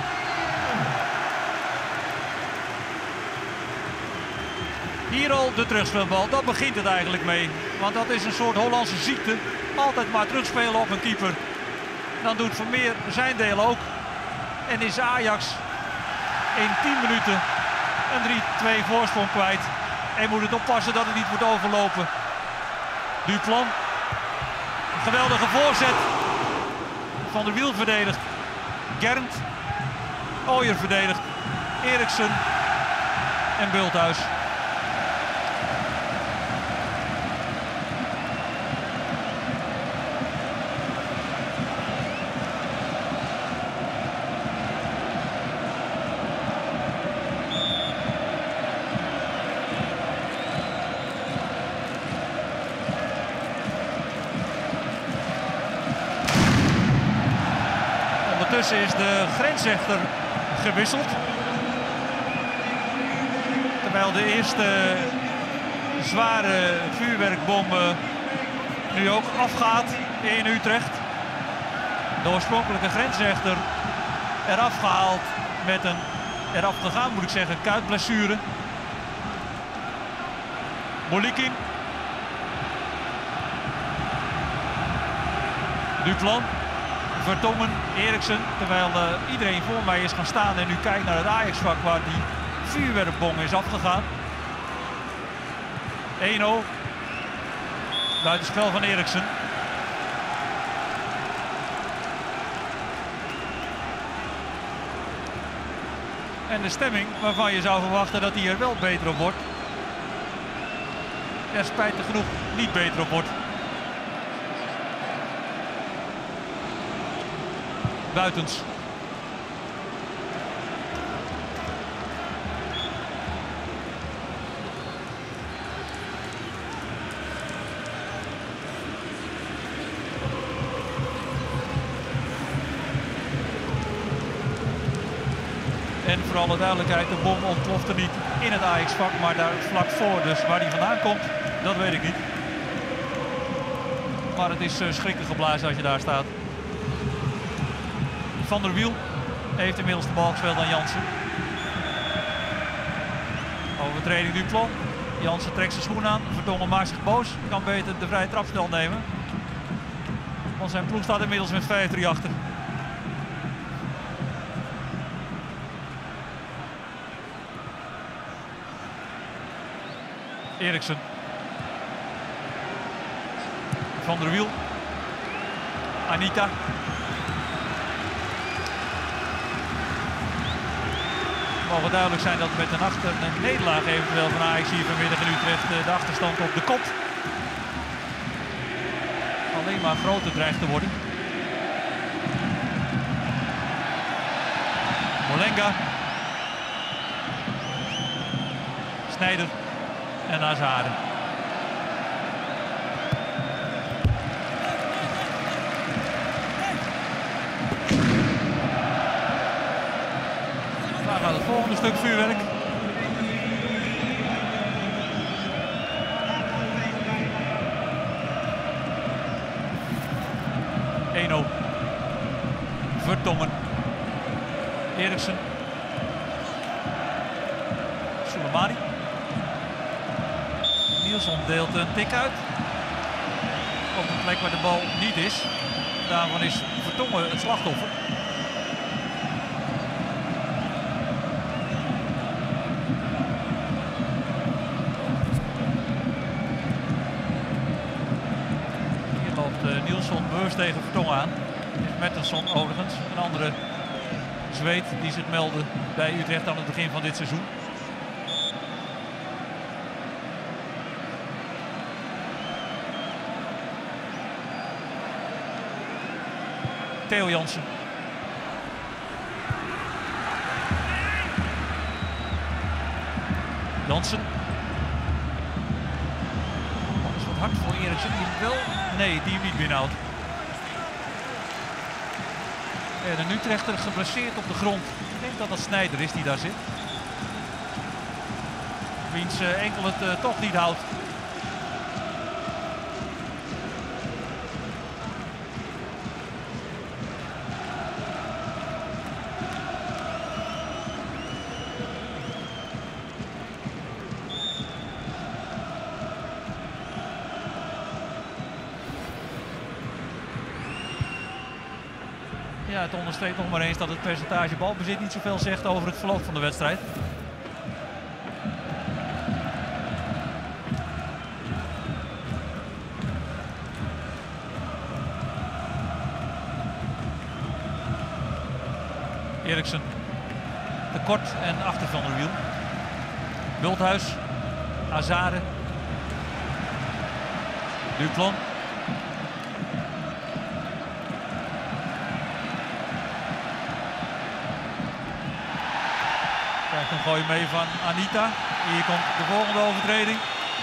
Hier al de terugspeelbal, dat begint het eigenlijk mee. Want dat is een soort Hollandse ziekte. Altijd maar terugspelen op een keeper. Dan doet Vermeer zijn deel ook. En is Ajax in tien minuten een drie twee voorsprong kwijt. En moet het oppassen dat het niet wordt overlopen. Duplan. Een geweldige voorzet. Van der Wiel verdedigd. Gernt. Ooyer verdedigd. Eriksen. En Bulthuis. Ondertussen is de grensrechter gewisseld. Terwijl de eerste zware vuurwerkbom nu ook afgaat in Utrecht. De oorspronkelijke grensrechter eraf gehaald met een, eraf gegaan moet ik zeggen, kuitblessure. Bolikin. Duplan. Vertongen, Eriksen, terwijl uh, iedereen voor mij is gaan staan en nu kijkt naar het Ajax-vak waar die vuurwerkbom is afgegaan. één nul. Buitenspel van Eriksen. En de stemming waarvan je zou verwachten dat hij er wel beter op wordt, er spijtig genoeg niet beter op wordt. Buitens. En voor alle duidelijkheid, de bom ontplofte niet in het Ajax-vak, maar daar vlak voor. Dus waar die vandaan komt, dat weet ik niet. Maar het is uh, schrikken geblazen als je daar staat. Van der Wiel heeft inmiddels de bal gespeeld aan Jansen. Overtreding Duplan. Jansen trekt zijn schoen aan. Vertongen maakt zich boos. Kan beter de vrije trap snel nemen. Want zijn ploeg staat inmiddels met vijf drie achter. Eriksen. Van der Wiel. Anita. Het mogen duidelijk zijn dat met een achter een nederlaag eventueel van Ajax hier vanmiddag in Utrecht de achterstand op de kop alleen maar groter dreigt te worden. Molenga. Sneijder en Azade. Daar gaat het volgende stuk vuurwerk. Eno. Vertongen. Eriksen. Soleimani. Nielsen deelt een tik uit. Op een plek waar de bal niet is. Daarvan is Vertongen het slachtoffer. Hier loopt uh, Nielsen bewust tegen Vertongen aan. Mertensson overigens, een andere Zweed die zich meldde bij Utrecht aan het begin van dit seizoen. Theo Jansen. Jansen. Dat is wat hard voor Eriksen. Die hem wel. Nee, die hem niet binnenhoudt. En een Utrechter geblesseerd op de grond. Ik denk dat dat Sneijder is die daar zit. Wiens uh, enkel het uh, toch niet houdt. Ja, het onderstreept nog maar eens dat het percentage balbezit niet zoveel zegt over het verloop van de wedstrijd. Eriksen. Tekort en achter Van der Wiel. Bulthuis. Azade. Duplon. Krijgt een gooi mee van Anita. Hier komt de volgende overtreding.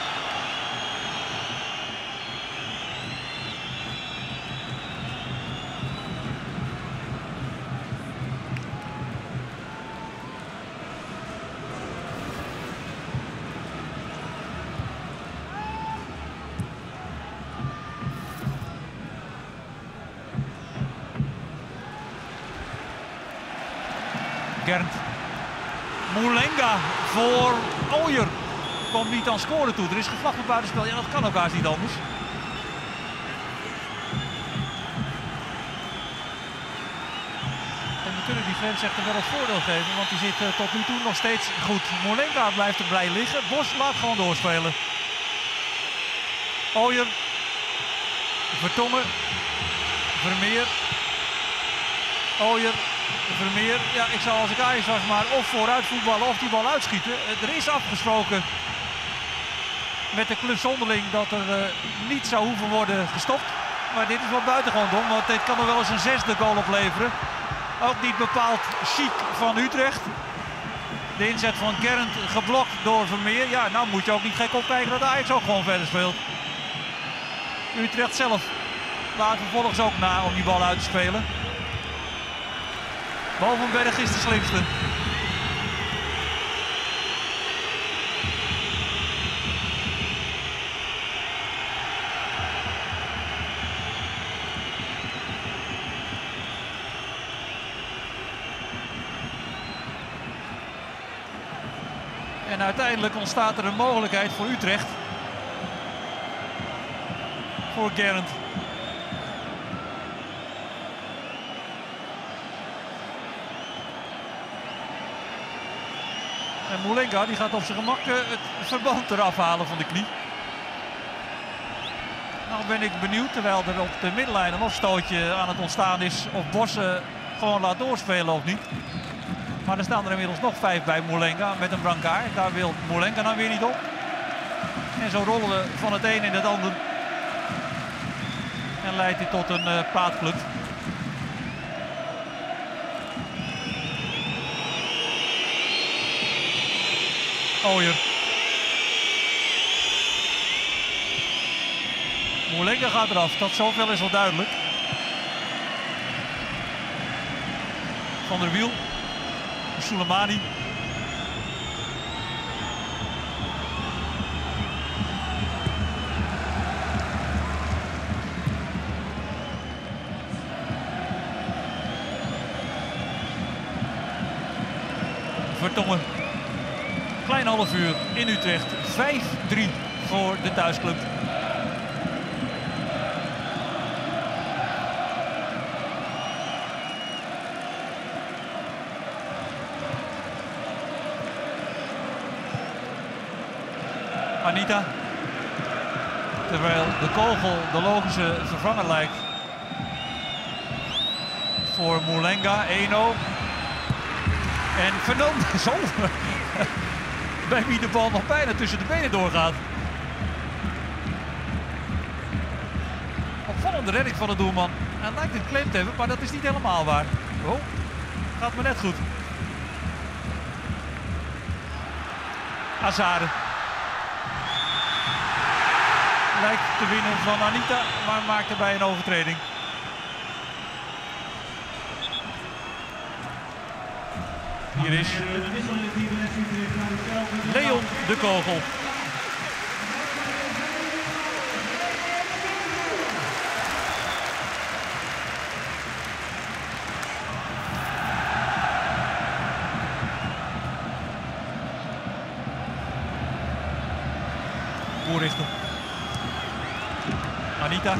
Gernd. Molenga voor Ooyer. Komt niet aan scoren toe. Er is gevlacht op buitenspel. Ja, dat kan ook haast niet anders. En we kunnen die fans echt wel het voordeel geven. Want die zit uh, tot nu toe nog steeds goed. Molenga blijft erbij liggen. Bos laat gewoon doorspelen. Ooyer. Vertongen. Vermeer. Ooyer. Vermeer, ja, ik zou als ik Ajax was maar of vooruit voetballen of die bal uitschieten. Er is afgesproken met de club zonderling dat er uh, niet zou hoeven worden gestopt. Maar dit is wel buitengewoon dom, want dit kan er wel eens een zesde goal opleveren. Ook niet bepaald chic van Utrecht. De inzet van Gernd geblokt door Vermeer. Ja, nou moet je ook niet gek opkijken dat Ajax ook gewoon verder speelt. Utrecht zelf laat vervolgens ook na om die bal uit te spelen. Bovenberg is de slimste. En uiteindelijk ontstaat er een mogelijkheid voor Utrecht. Voor Gerrand. En Moulenga die gaat op zijn gemak uh, het verband eraf halen van de knie. Nou ben ik benieuwd, terwijl er op de middenlijn een afstootje aan het ontstaan is, of Bosse gewoon laat doorspelen of niet. Maar er staan er inmiddels nog vijf bij Moulenga met een brancard. Daar wil Moulenga dan weer niet op. En zo rollen we van het een in het ander. En leidt hij tot een uh, paadclub. Ooyer. Moulenga gaat eraf, dat zoveel is wel duidelijk. Van der Wiel. Soleimani. Vertongen. Klein half uur in Utrecht. vijf drie voor de thuisclub. Anita. Terwijl de kogel de logische vervanger lijkt voor Moulenga. Eno. En Fernandes. Bij wie de bal nog bijna tussen de benen doorgaat. Opvallende redding van de doelman. Hij lijkt het klem te hebben, maar dat is niet helemaal waar. Oh, gaat me net goed. Azade. Lijkt te winnen van Anita, maar maakt erbij een overtreding. Hier is Leon de Kogel. Boerrichter. Anita.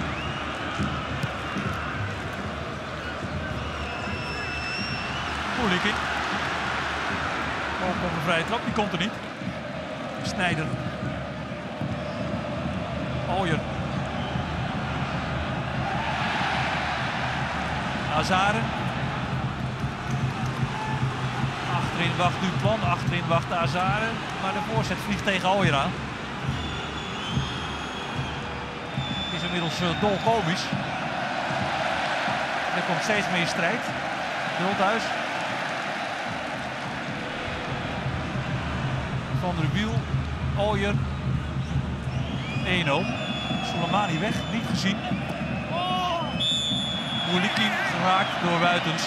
Koelikin. Ook op een vrije trap, die komt er niet. Snijder. Ooyer. Azade. Achterin wacht Duplan, achterin wacht Azade. Maar de voorzet vliegt tegen Ooyer aan. Het is inmiddels uh, dolkomisch. Er komt steeds meer strijd. Bulthuis. Van der Wiel, Ooyer, Eno. Soleimani weg, niet gezien. Koelikin geraakt door Wuitens.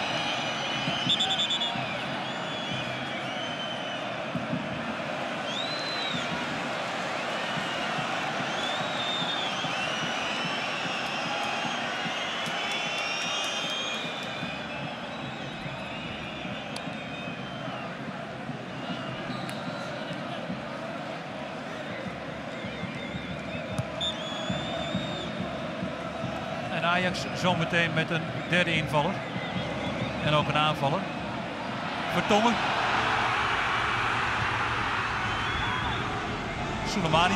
Ajax zometeen met een derde invaller. En ook een aanvaller. Vertongen. Soleimani.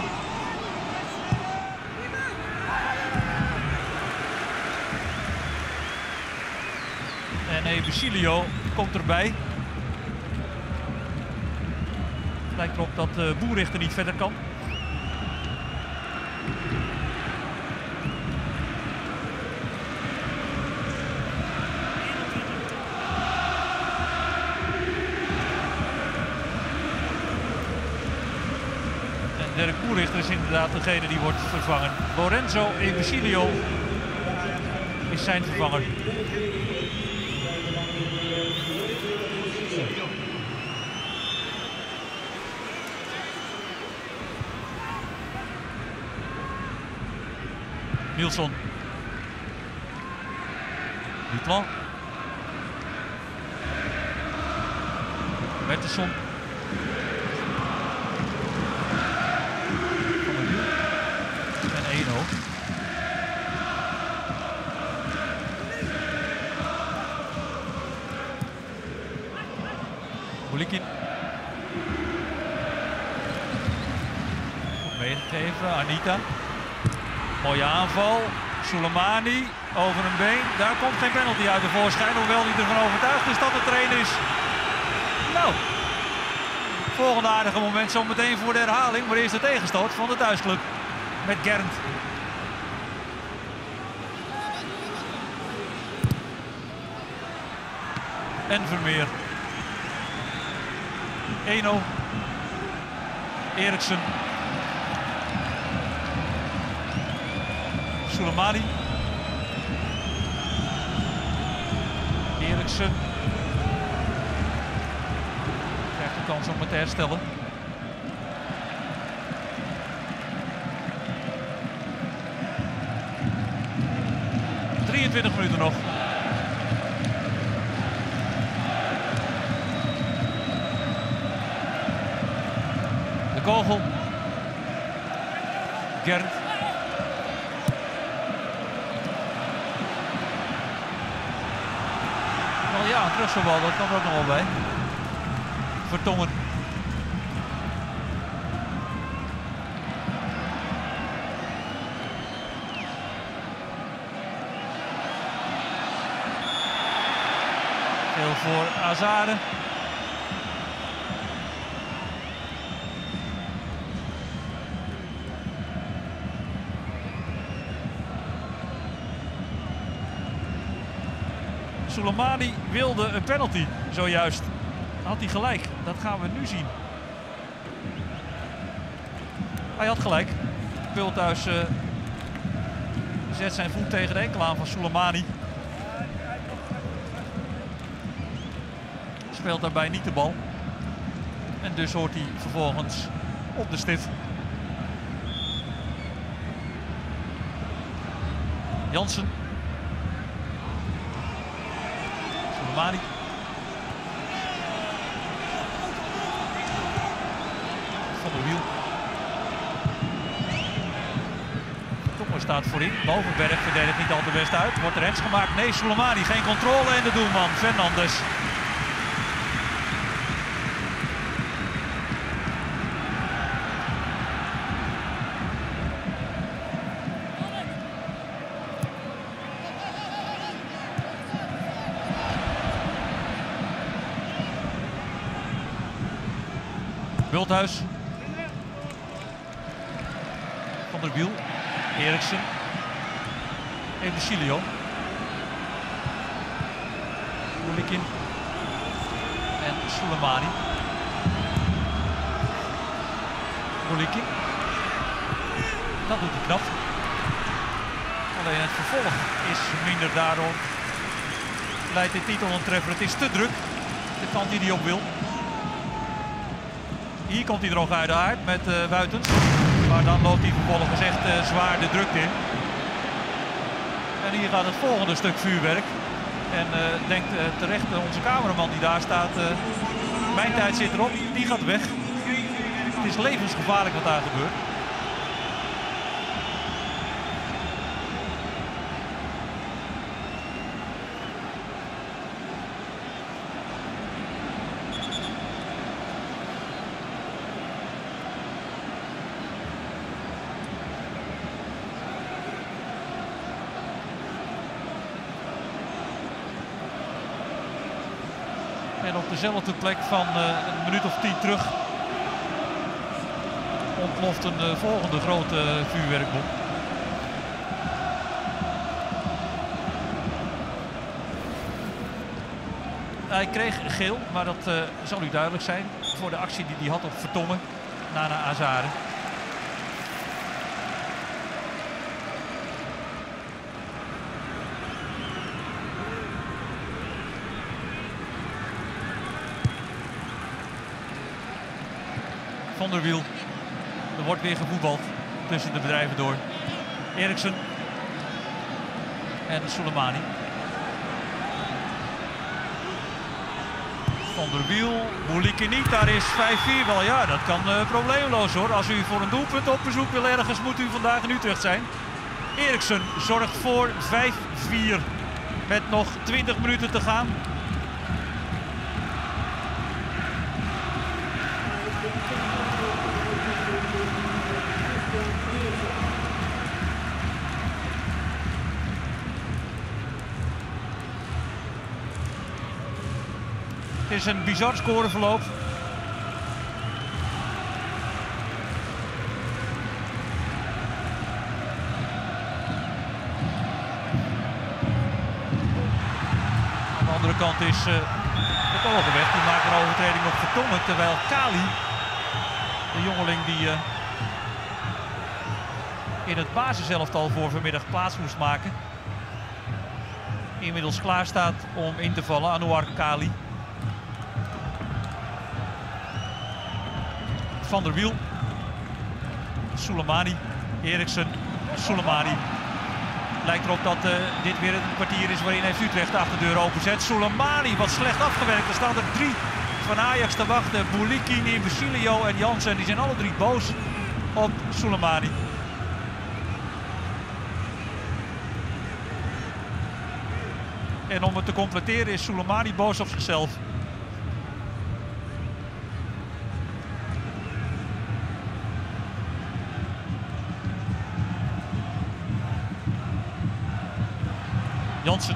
En Ebesilio komt erbij. Het lijkt erop dat de Boerrichter niet verder kan. Dirk Boerrichter is inderdaad degene die wordt vervangen. Lorenzo Ebesilio is zijn vervanger. Nielsen. Duplan. Bertelsson. Boulikin. Goed meegegeven, Anita. Mooie aanval. Soleimani over een been. Daar komt geen penalty uit de voorschijn, hoewel hij ervan overtuigd is dat het er één is. Nou, volgende aardige moment zo meteen voor de herhaling. Maar eerst de tegenstoot van de thuisclub met Gernd. En Vermeer. Eno. Eriksen. Soleimani. Eriksen. Krijgt de kans om het te herstellen. drieëntwintig minuten nog. De kogel. Gernd. Wel ja, een terugspelbal, dat kan er ook nog wel bij. Vertongen. Veel voor Azade. Soleimani wilde een penalty, zojuist. Had hij gelijk, dat gaan we nu zien. Hij had gelijk. Bulthuis uh, zet zijn voet tegen de enkel aan van Soleimani. Speelt daarbij niet de bal. En dus hoort hij vervolgens op de stip. Jansen. Soleimani. Van der Wiel. Tongen staat voorin. Bovenberg verdedigt niet al te best uit. Wordt er rechts gemaakt. Nee, Soleimani. Geen controle en de doelman Fernandes. Bulthuis. Van der Wiel. Eriksen. Ebesilio. Boulikin. En Soleimani. Boulikin. Dat doet hij knap. Alleen het vervolg is minder, daardoor leidt dit niet tot een treffer. Het is te druk. De kant die hij op wil. Hier komt hij er ook uit de haard met uh, Wuitens. Maar dan loopt hij vervolgens echt uh, zwaar de drukte in. En hier gaat het volgende stuk vuurwerk. En uh, denkt uh, terecht uh, onze cameraman die daar staat. Uh, mijn tijd zit erop, die gaat weg. Het is levensgevaarlijk wat daar gebeurt. En op dezelfde plek van uh, een minuut of tien terug ontploft een uh, volgende grote uh, vuurwerkbom. Hij kreeg geel, maar dat uh, zal u duidelijk zijn voor de actie die hij had op Vertongen, Nana Azade. Van der Wiel. Er wordt weer gevoetbald tussen de bedrijven door. Eriksen en Soleimani. Van der Wiel, Boulikin niet, daar is vijf vier wel. Ja, dat kan uh, probleemloos hoor. Als u voor een doelpunt op bezoek wil ergens, moet u vandaag in Utrecht zijn. Eriksen zorgt voor vijf vier met nog twintig minuten te gaan. Het is een bizar scoreverloop. Aan de andere kant is uh, het Ogenweg. Die maakt een overtreding op Vertongen. Terwijl Kali, de jongeling die uh, in het basiselftal voor vanmiddag plaats moest maken, inmiddels klaar staat om in te vallen. Anouar Kali. Van der Wiel. Soleimani. Eriksen. Soleimani. Lijkt erop dat uh, dit weer een kwartier is waarin F C Utrecht de achterdeur openzet. Soleimani, wat slecht afgewerkt. Er staan er drie van Ajax te wachten. Boulikini, Basilio en Jansen. Die zijn alle drie boos op Soleimani. En om het te completeren is Soleimani boos op zichzelf. Jansen.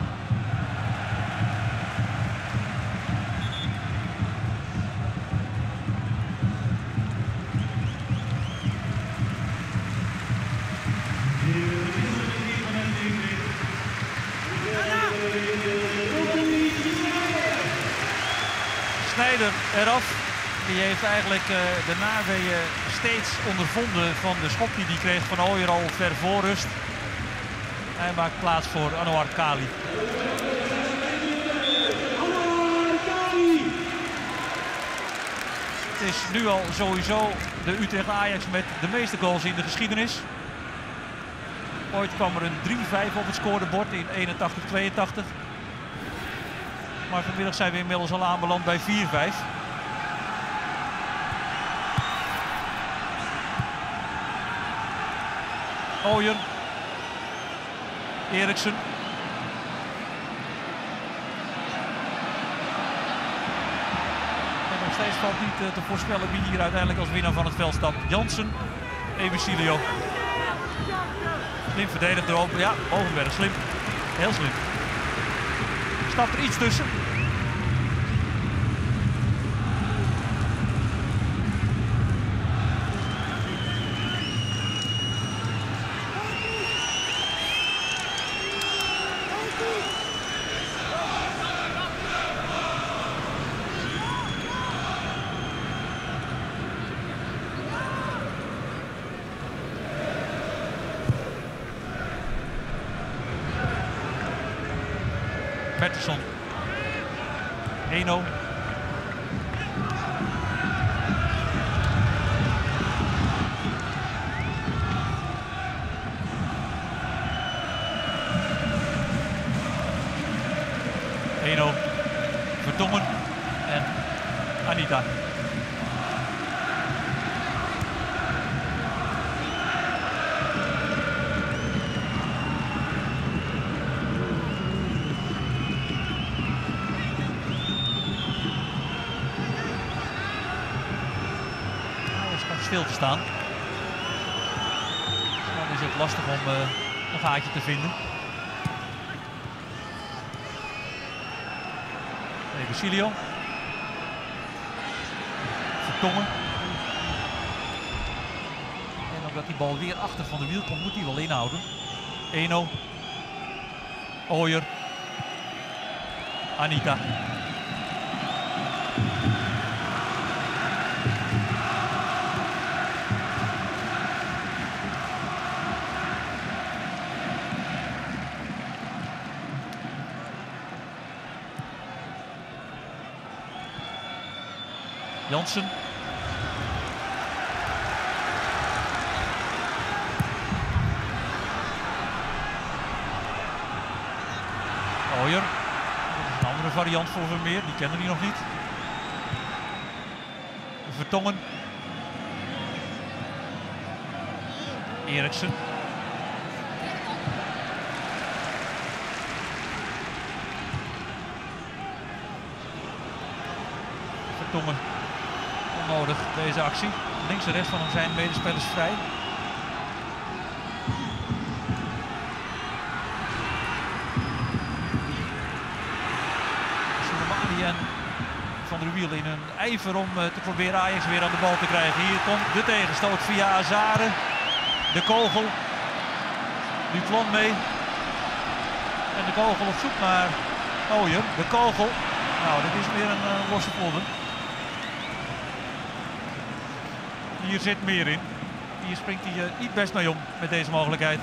Snijder eraf. Die heeft eigenlijk uh, de naweeën steeds ondervonden van de schop die hij kreeg van Ooyer al ver voor rust. Hij maakt plaats voor Anouar Kali. Het is nu al sowieso de Utrecht Ajax met de meeste goals in de geschiedenis. Ooit kwam er een drie vijf op het scorebord in eenentachtig tweeëntachtig. Maar vanmiddag zijn we inmiddels al aanbeland bij vier vijf. Ooyer. Eriksen. En nog steeds valt niet uh, te voorspellen wie hier uiteindelijk als winnaar van het veld stapt. Jansen, Ebesilio. Slim verdedigd erop. Ja, Ogenberg, slim. Heel slim. Stapt er iets tussen. Pettersson. Eno. Eno. Vertongen. En Anita. Stil te staan. Dan is het lastig om uh, een gaatje te vinden. Even Basilio. Vertongen. En omdat die bal weer achter Van der Wiel komt, moet hij wel inhouden. Eno. Ooyer. Anita. Jansen. Ooyer. Dat is een andere variant voor Vermeer, die kennen die nog niet. Vertongen. Eriksen. Vertongen. Onnodig deze actie. Links en rechts van hem zijn medespelers vrij. Soleimani en der Wiel in een ijver om uh, te proberen Ajax weer aan de bal te krijgen. Hier komt de tegenstoot via Azare. De kogel. Duplan mee. En de kogel op zoek naar Ooyer. De kogel. Nou, dit is weer een uh, losse plodder. Hier zit meer in. Hier springt hij uh, niet best mee om met deze mogelijkheid.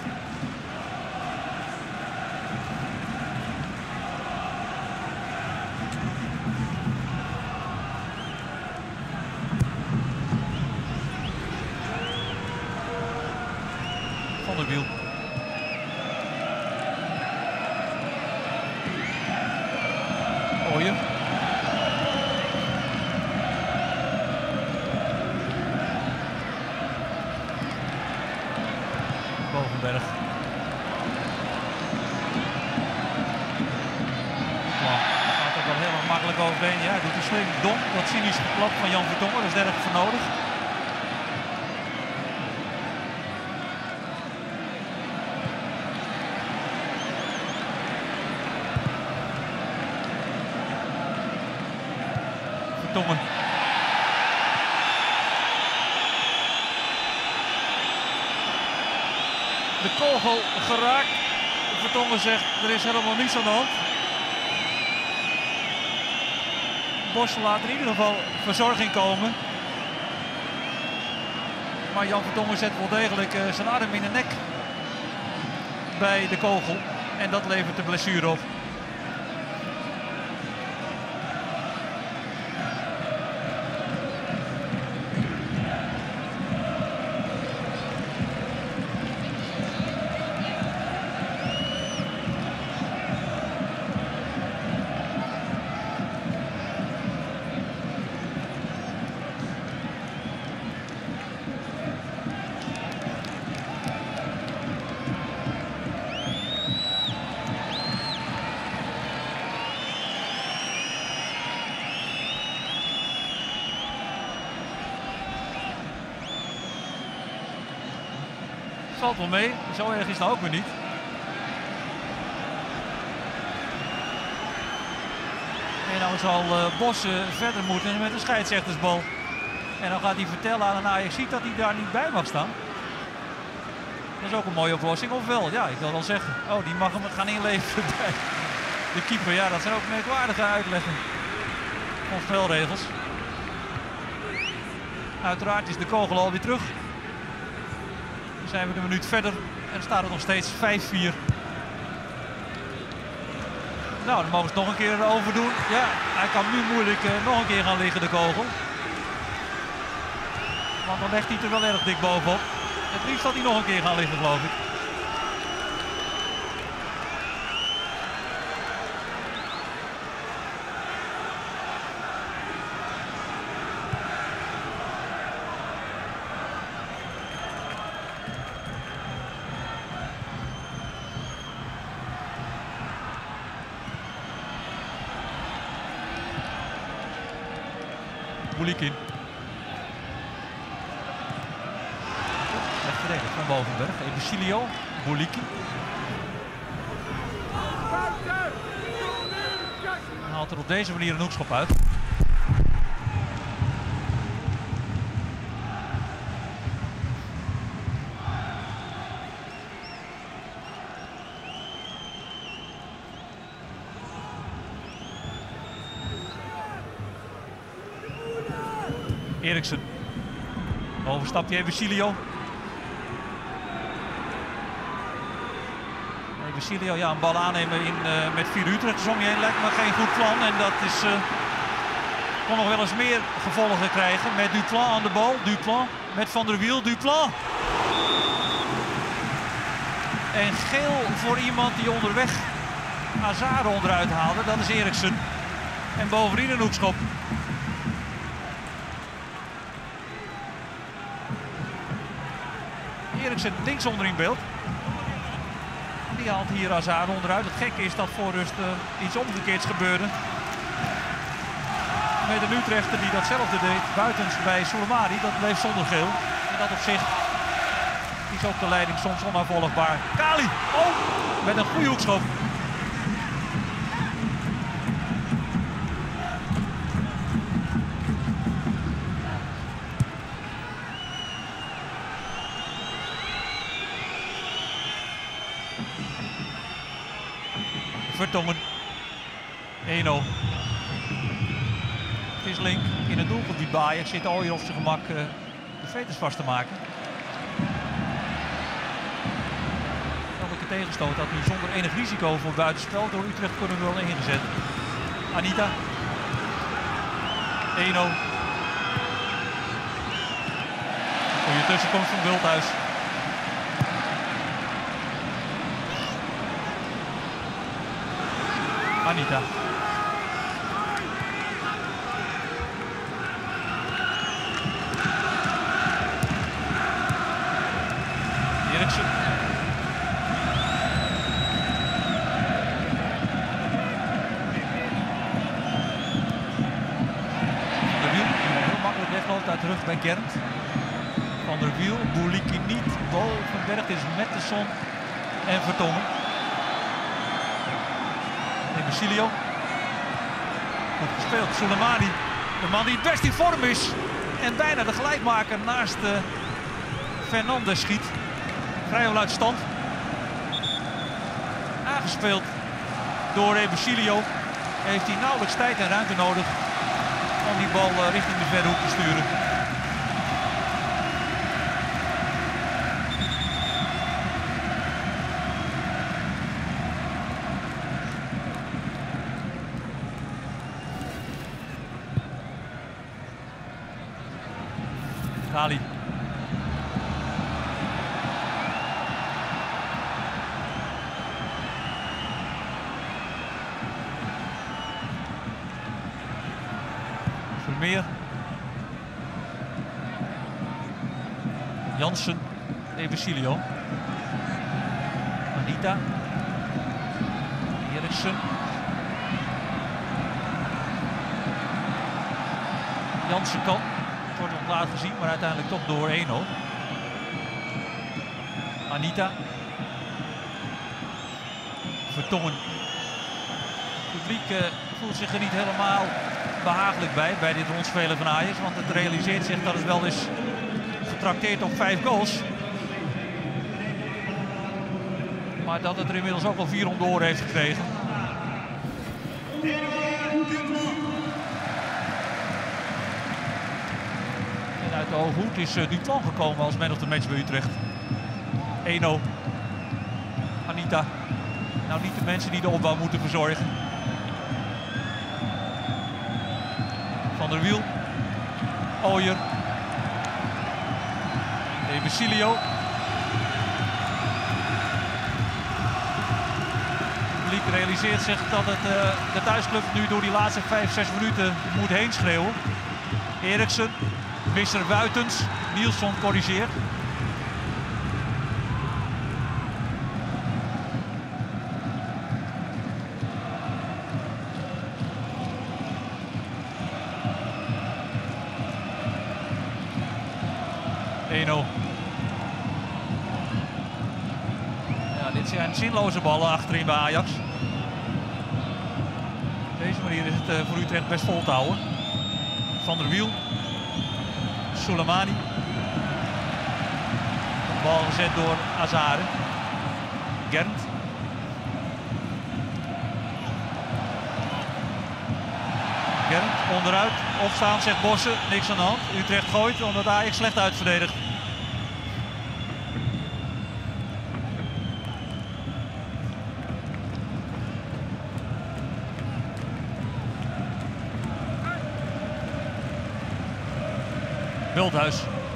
Van der Wiel. Ooyer. Bovenberg. Ja, gaat er wel heel erg makkelijk overheen. Ja, doet hij slim. Dom, dat cynische klap van Jan Vertongen, dat is nergens voor nodig. Vertongen. De kogel geraakt. Vertongen zegt er is helemaal niets aan de hand. Bos laat in ieder geval verzorging komen. Maar Jan Vertongen zet wel degelijk uh, zijn arm in de nek bij de kogel. En dat levert de blessure op. Valt wel mee, zo erg is het nou ook weer niet. En dan zal uh, Bos uh, verder moeten met een scheidsrechtersbal. En dan gaat hij vertellen aan een Ajaxiet dat hij daar niet bij mag staan. Dat is ook een mooie oplossing, of wel? Ja, ik wil wel zeggen. Oh, die mag hem gaan inleveren bij de keeper. Ja, dat zijn ook merkwaardige uitleggen van spelregels. Uiteraard is de kogel alweer terug. Zijn we een minuut verder en staat het nog steeds vijf vier. Nou, dan mogen ze het nog een keer overdoen. Ja, hij kan nu moeilijk uh, nog een keer gaan liggen, de kogel. Want dan legt hij er wel erg dik bovenop. Het liefst dat hij nog een keer gaan liggen, geloof ik. Boulikin. Recht verdedigd van Bovenberg. Ebesilio. Boulikin. Haalt er op deze manier een hoekschop uit. Eriksen. Overstapt hij Ebesilio. Ebesilio, ja, een bal aannemen in, uh, met vier Utrechters om je heen lijkt me geen goed plan. En dat is, uh, kon nog wel eens meer gevolgen krijgen met Duplan aan de bal. Duplan met Van der Wiel. Duplan. En geel voor iemand die onderweg Azare onderuit haalde. Dat is Eriksen. En bovendien een hoekschop. Eriksen links onder in beeld. Die haalt hier Azare onderuit. Het gekke is dat voor rust uh, iets omgekeerds gebeurde. Met een Utrechter die datzelfde deed buitens bij Souleymane. Dat bleef zonder geel. En dat op zich is ook de leiding soms onafvolgbaar. Kali! Oh! Met een goede hoekschop. Vertongen. één nul. Visseling in het doelgebied bij Ajax. Zit Ooyer op zijn gemak uh, de veters vast te maken. Elke tegenstoot had nu zonder enig risico voor buitenspel door Utrecht kunnen worden ingezet. Anita. één nul. Goeie tussenkomst van Bulthuis. Anita. Eriksen. Van der Wiel, die heel makkelijk wegloopt uit de rug bij Gernt. Van der Wiel, Bouliki niet, Bovenberg is Metteson en Vertongen. Basilio. Goed gespeeld, Soleimani. De man die het best in vorm is. En bijna de gelijkmaker naast uh, Fernandes schiet. Vrijwel uit stand. Aangespeeld door Basilio. Heeft hij nauwelijks tijd en ruimte nodig om die bal uh, richting de verre hoek te sturen. Ali. Vermeer. Jansen. Basilio. Anita. Eriksen. Jansen kan. Wordt ontlaat gezien, maar uiteindelijk toch door één nul. Anita. Vertongen. Het publiek uh, voelt zich er niet helemaal behagelijk bij, bij dit rondspelen van Ajax. Want het realiseert zich dat het wel is getrakteerd op vijf goals. Maar dat het er inmiddels ook al vier om door heeft gekregen. Uit de hoge hoed is uh, Duplan gekomen als man of the match bij Utrecht. één nul. Anita. Nou, niet de mensen die de opbouw moeten verzorgen. Van der Wiel. Ooyer. Basilio. Het publiek realiseert zich dat het, uh, de thuisclub nu door die laatste vijf, zes minuten moet heen schreeuwen. Eriksen. Wisser buitens. Nielsson corrigeert. één nul. Ja, dit zijn zinloze ballen achterin bij Ajax. Op deze manier is het uh, voor Utrecht best vol te houden. Van der Wiel. Soleimani. Bal gezet door Azare. Gernt. Gernt onderuit. Opstaan, zegt Bossen. Niks aan de hand. Utrecht gooit omdat Ajax slecht uitverdedigt. Bulthuis.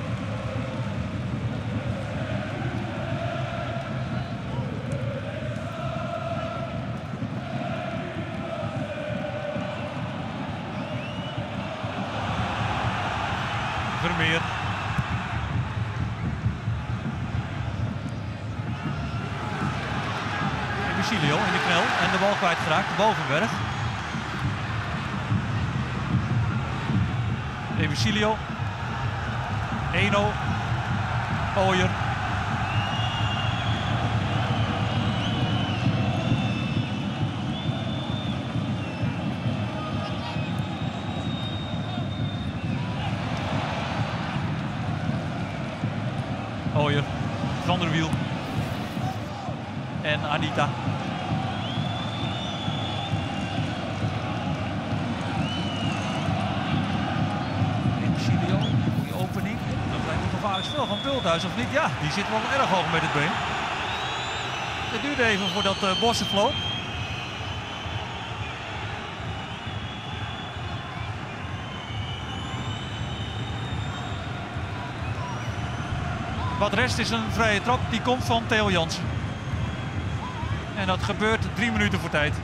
Vermeer. Basilio in de knel en de bal kwijtgeraakt. Bovenberg. Basilio. één nul. Ooyer. Ooyer. Van der Wiel. En Anita. Bulthuis of niet? Ja, die zit wel erg hoog met het been. Het duurde even voordat uh, Bossen vloog. Wat rest is een vrije trap, die komt van Theo Jansen. En dat gebeurt drie minuten voor tijd.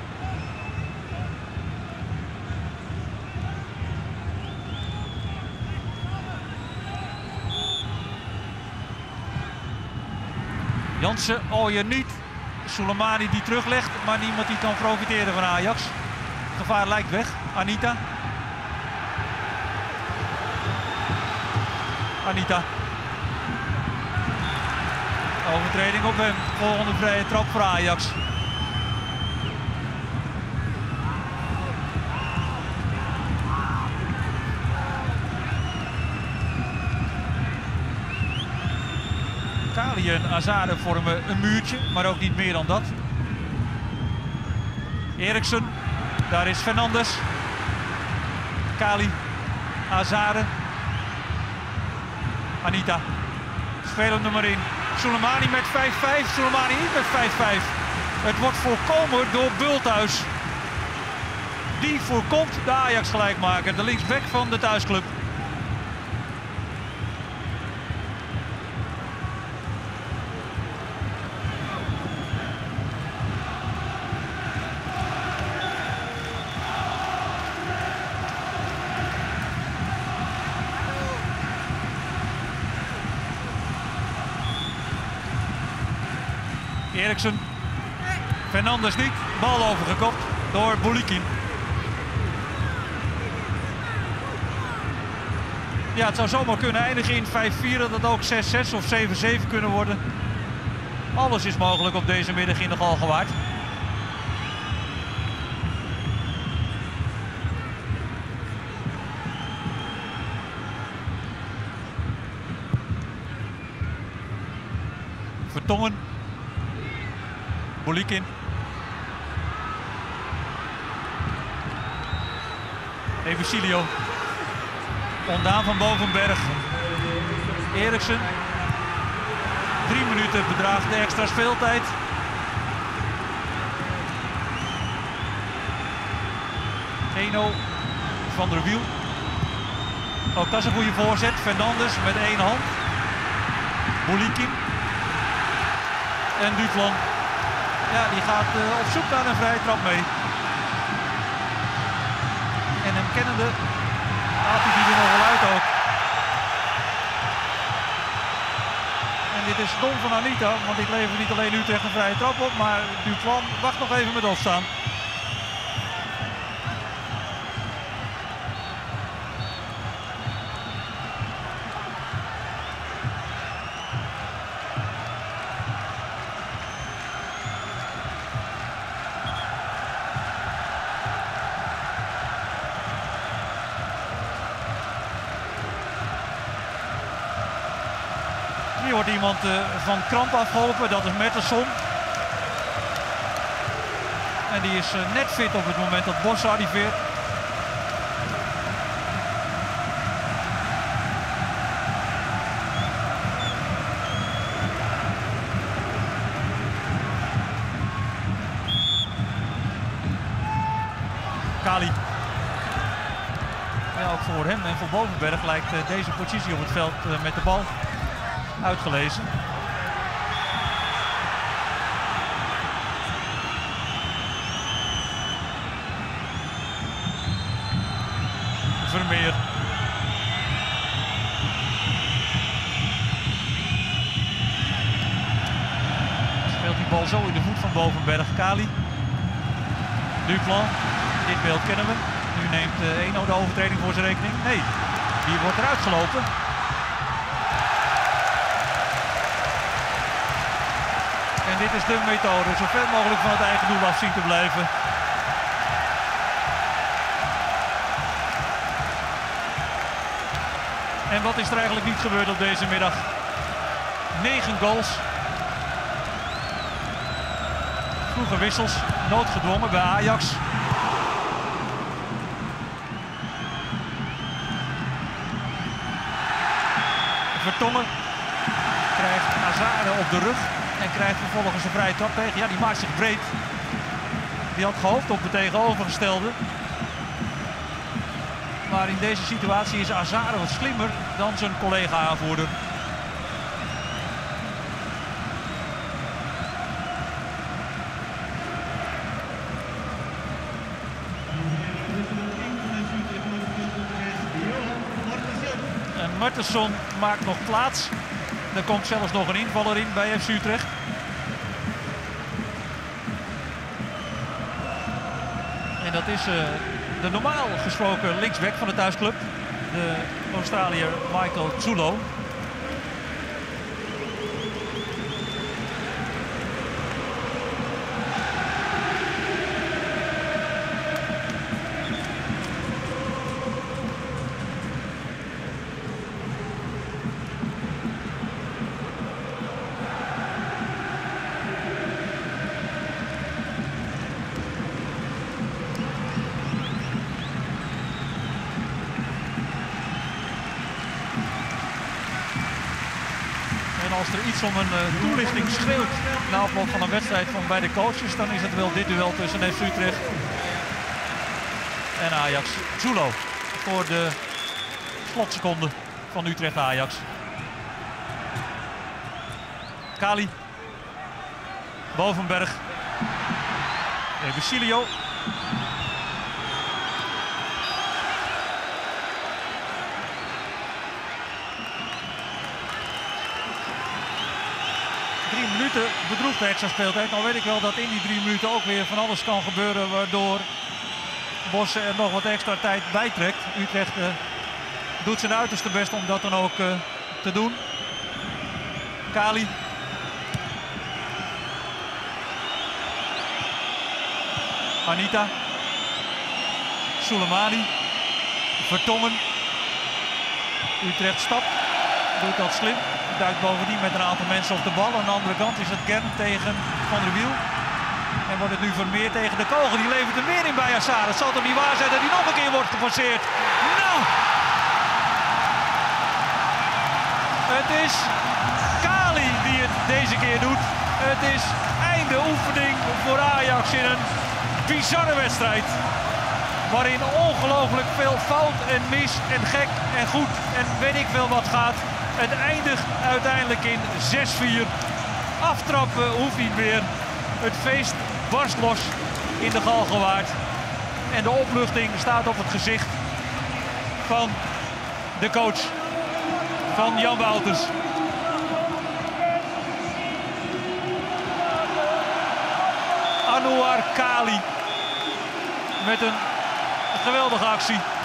Jansen, oh je niet. Soleimani die teruglegt, maar niemand die kan profiteren van Ajax. Gevaar lijkt weg. Anita. Anita. Overtreding op hem. Volgende vrije trap voor Ajax. Kali en Azade vormen een muurtje, maar ook niet meer dan dat. Eriksen, daar is Fernandes. Kali, Azade. Anita, spelen nummer in. Soleimani met vijf vijf, Soleimani niet met vijf vijf. Het wordt voorkomen door Bulthuis. Die voorkomt de Ajax gelijkmaker, de linksback van de thuisclub. Eriksen, Fernandes niet, bal overgekopt door Boulikin. Ja, het zou zomaar kunnen eindigen in vijf vier, dat het ook zes zes of zeven zeven kunnen worden. Alles is mogelijk op deze middag in de Galgenwaard. Vertongen. Boulikin. Evesilio. Ondaan van Bovenberg. Eriksen. Drie minuten bedraagt de extra speeltijd. Eno van der Wiel. Ook dat is een goede voorzet. Fernandes met één hand. Boulikin. En Duplan. Ja, die gaat uh, op zoek naar een vrije trap mee. En hem kennende haalt hij die er nog wel uit ook. En dit is dom van Anita, want dit levert niet alleen Utrecht een vrije trap op, maar Duplan wacht nog even met opstaan. Hier wordt iemand uh, van kramp afgeholpen, dat is Mertensson. En die is uh, net fit op het moment dat Bosse arriveert. Kali. Ja, ook voor hem en voor Bovenberg lijkt uh, deze positie op het veld uh, met de bal uitgelezen. Vermeer. Speelt die bal zo in de voet van Bovenberg. Kali. Duplan. Dit beeld kennen we. Nu neemt uh, Eno de overtreding voor zijn rekening. Nee, die wordt eruit gelopen. En dit is de methode, zo ver mogelijk van het eigen doel af zien te blijven. En wat is er eigenlijk niet gebeurd op deze middag? Negen goals. Vroege wissels, noodgedwongen bij Ajax. Vertongen. krijgt Azare op de rug en krijgt vervolgens een vrije trap tegen. Ja, die maakt zich breed. Die had gehoopt op het tegenovergestelde. Maar in deze situatie is Azare wat slimmer dan zijn collega-aanvoerder. En Martensson maakt nog plaats. Er komt zelfs nog een invaller in bij F C Utrecht. En dat is uh, de normaal gesproken linksback van de thuisclub. De Australiër Michael Zulo. En als er iets om een uh, toelichting schreeuwt na afloop van een wedstrijd van beide coaches, dan is het wel dit duel tussen F C Utrecht en Ajax. Zulo voor de slotseconde van Utrecht-Ajax. Kali. Bovenberg. Ebesilio. Drie minuten bedroegt de extra speeltijd. Nou weet ik wel dat in die drie minuten ook weer van alles kan gebeuren waardoor Bosse er nog wat extra tijd bij trekt. Utrecht uh, doet zijn uiterste best om dat dan ook uh, te doen. Kali. Anita. Soleimani. Vertongen. Utrecht stapt. Doet dat slim. Duikt bovendien met een aantal mensen op de bal. Aan de andere kant is het Gern tegen Van der Wiel. En wordt het nu Vermeer tegen de kogel. Die levert er weer in bij Azare. Het zal toch niet waar zijn dat hij nog een keer wordt gepasseerd. Nou! Het is Kali die het deze keer doet. Het is einde oefening voor Ajax in een bizarre wedstrijd. Waarin ongelooflijk veel fout en mis en gek en goed en weet ik veel wat gaat. Het eindigt uiteindelijk in zes vier. Aftrappen hoeft niet meer. Het feest barst los in de Galgenwaard. En de opluchting staat op het gezicht van de coach, van Jan Wouters. Anouar Kali met een geweldige actie.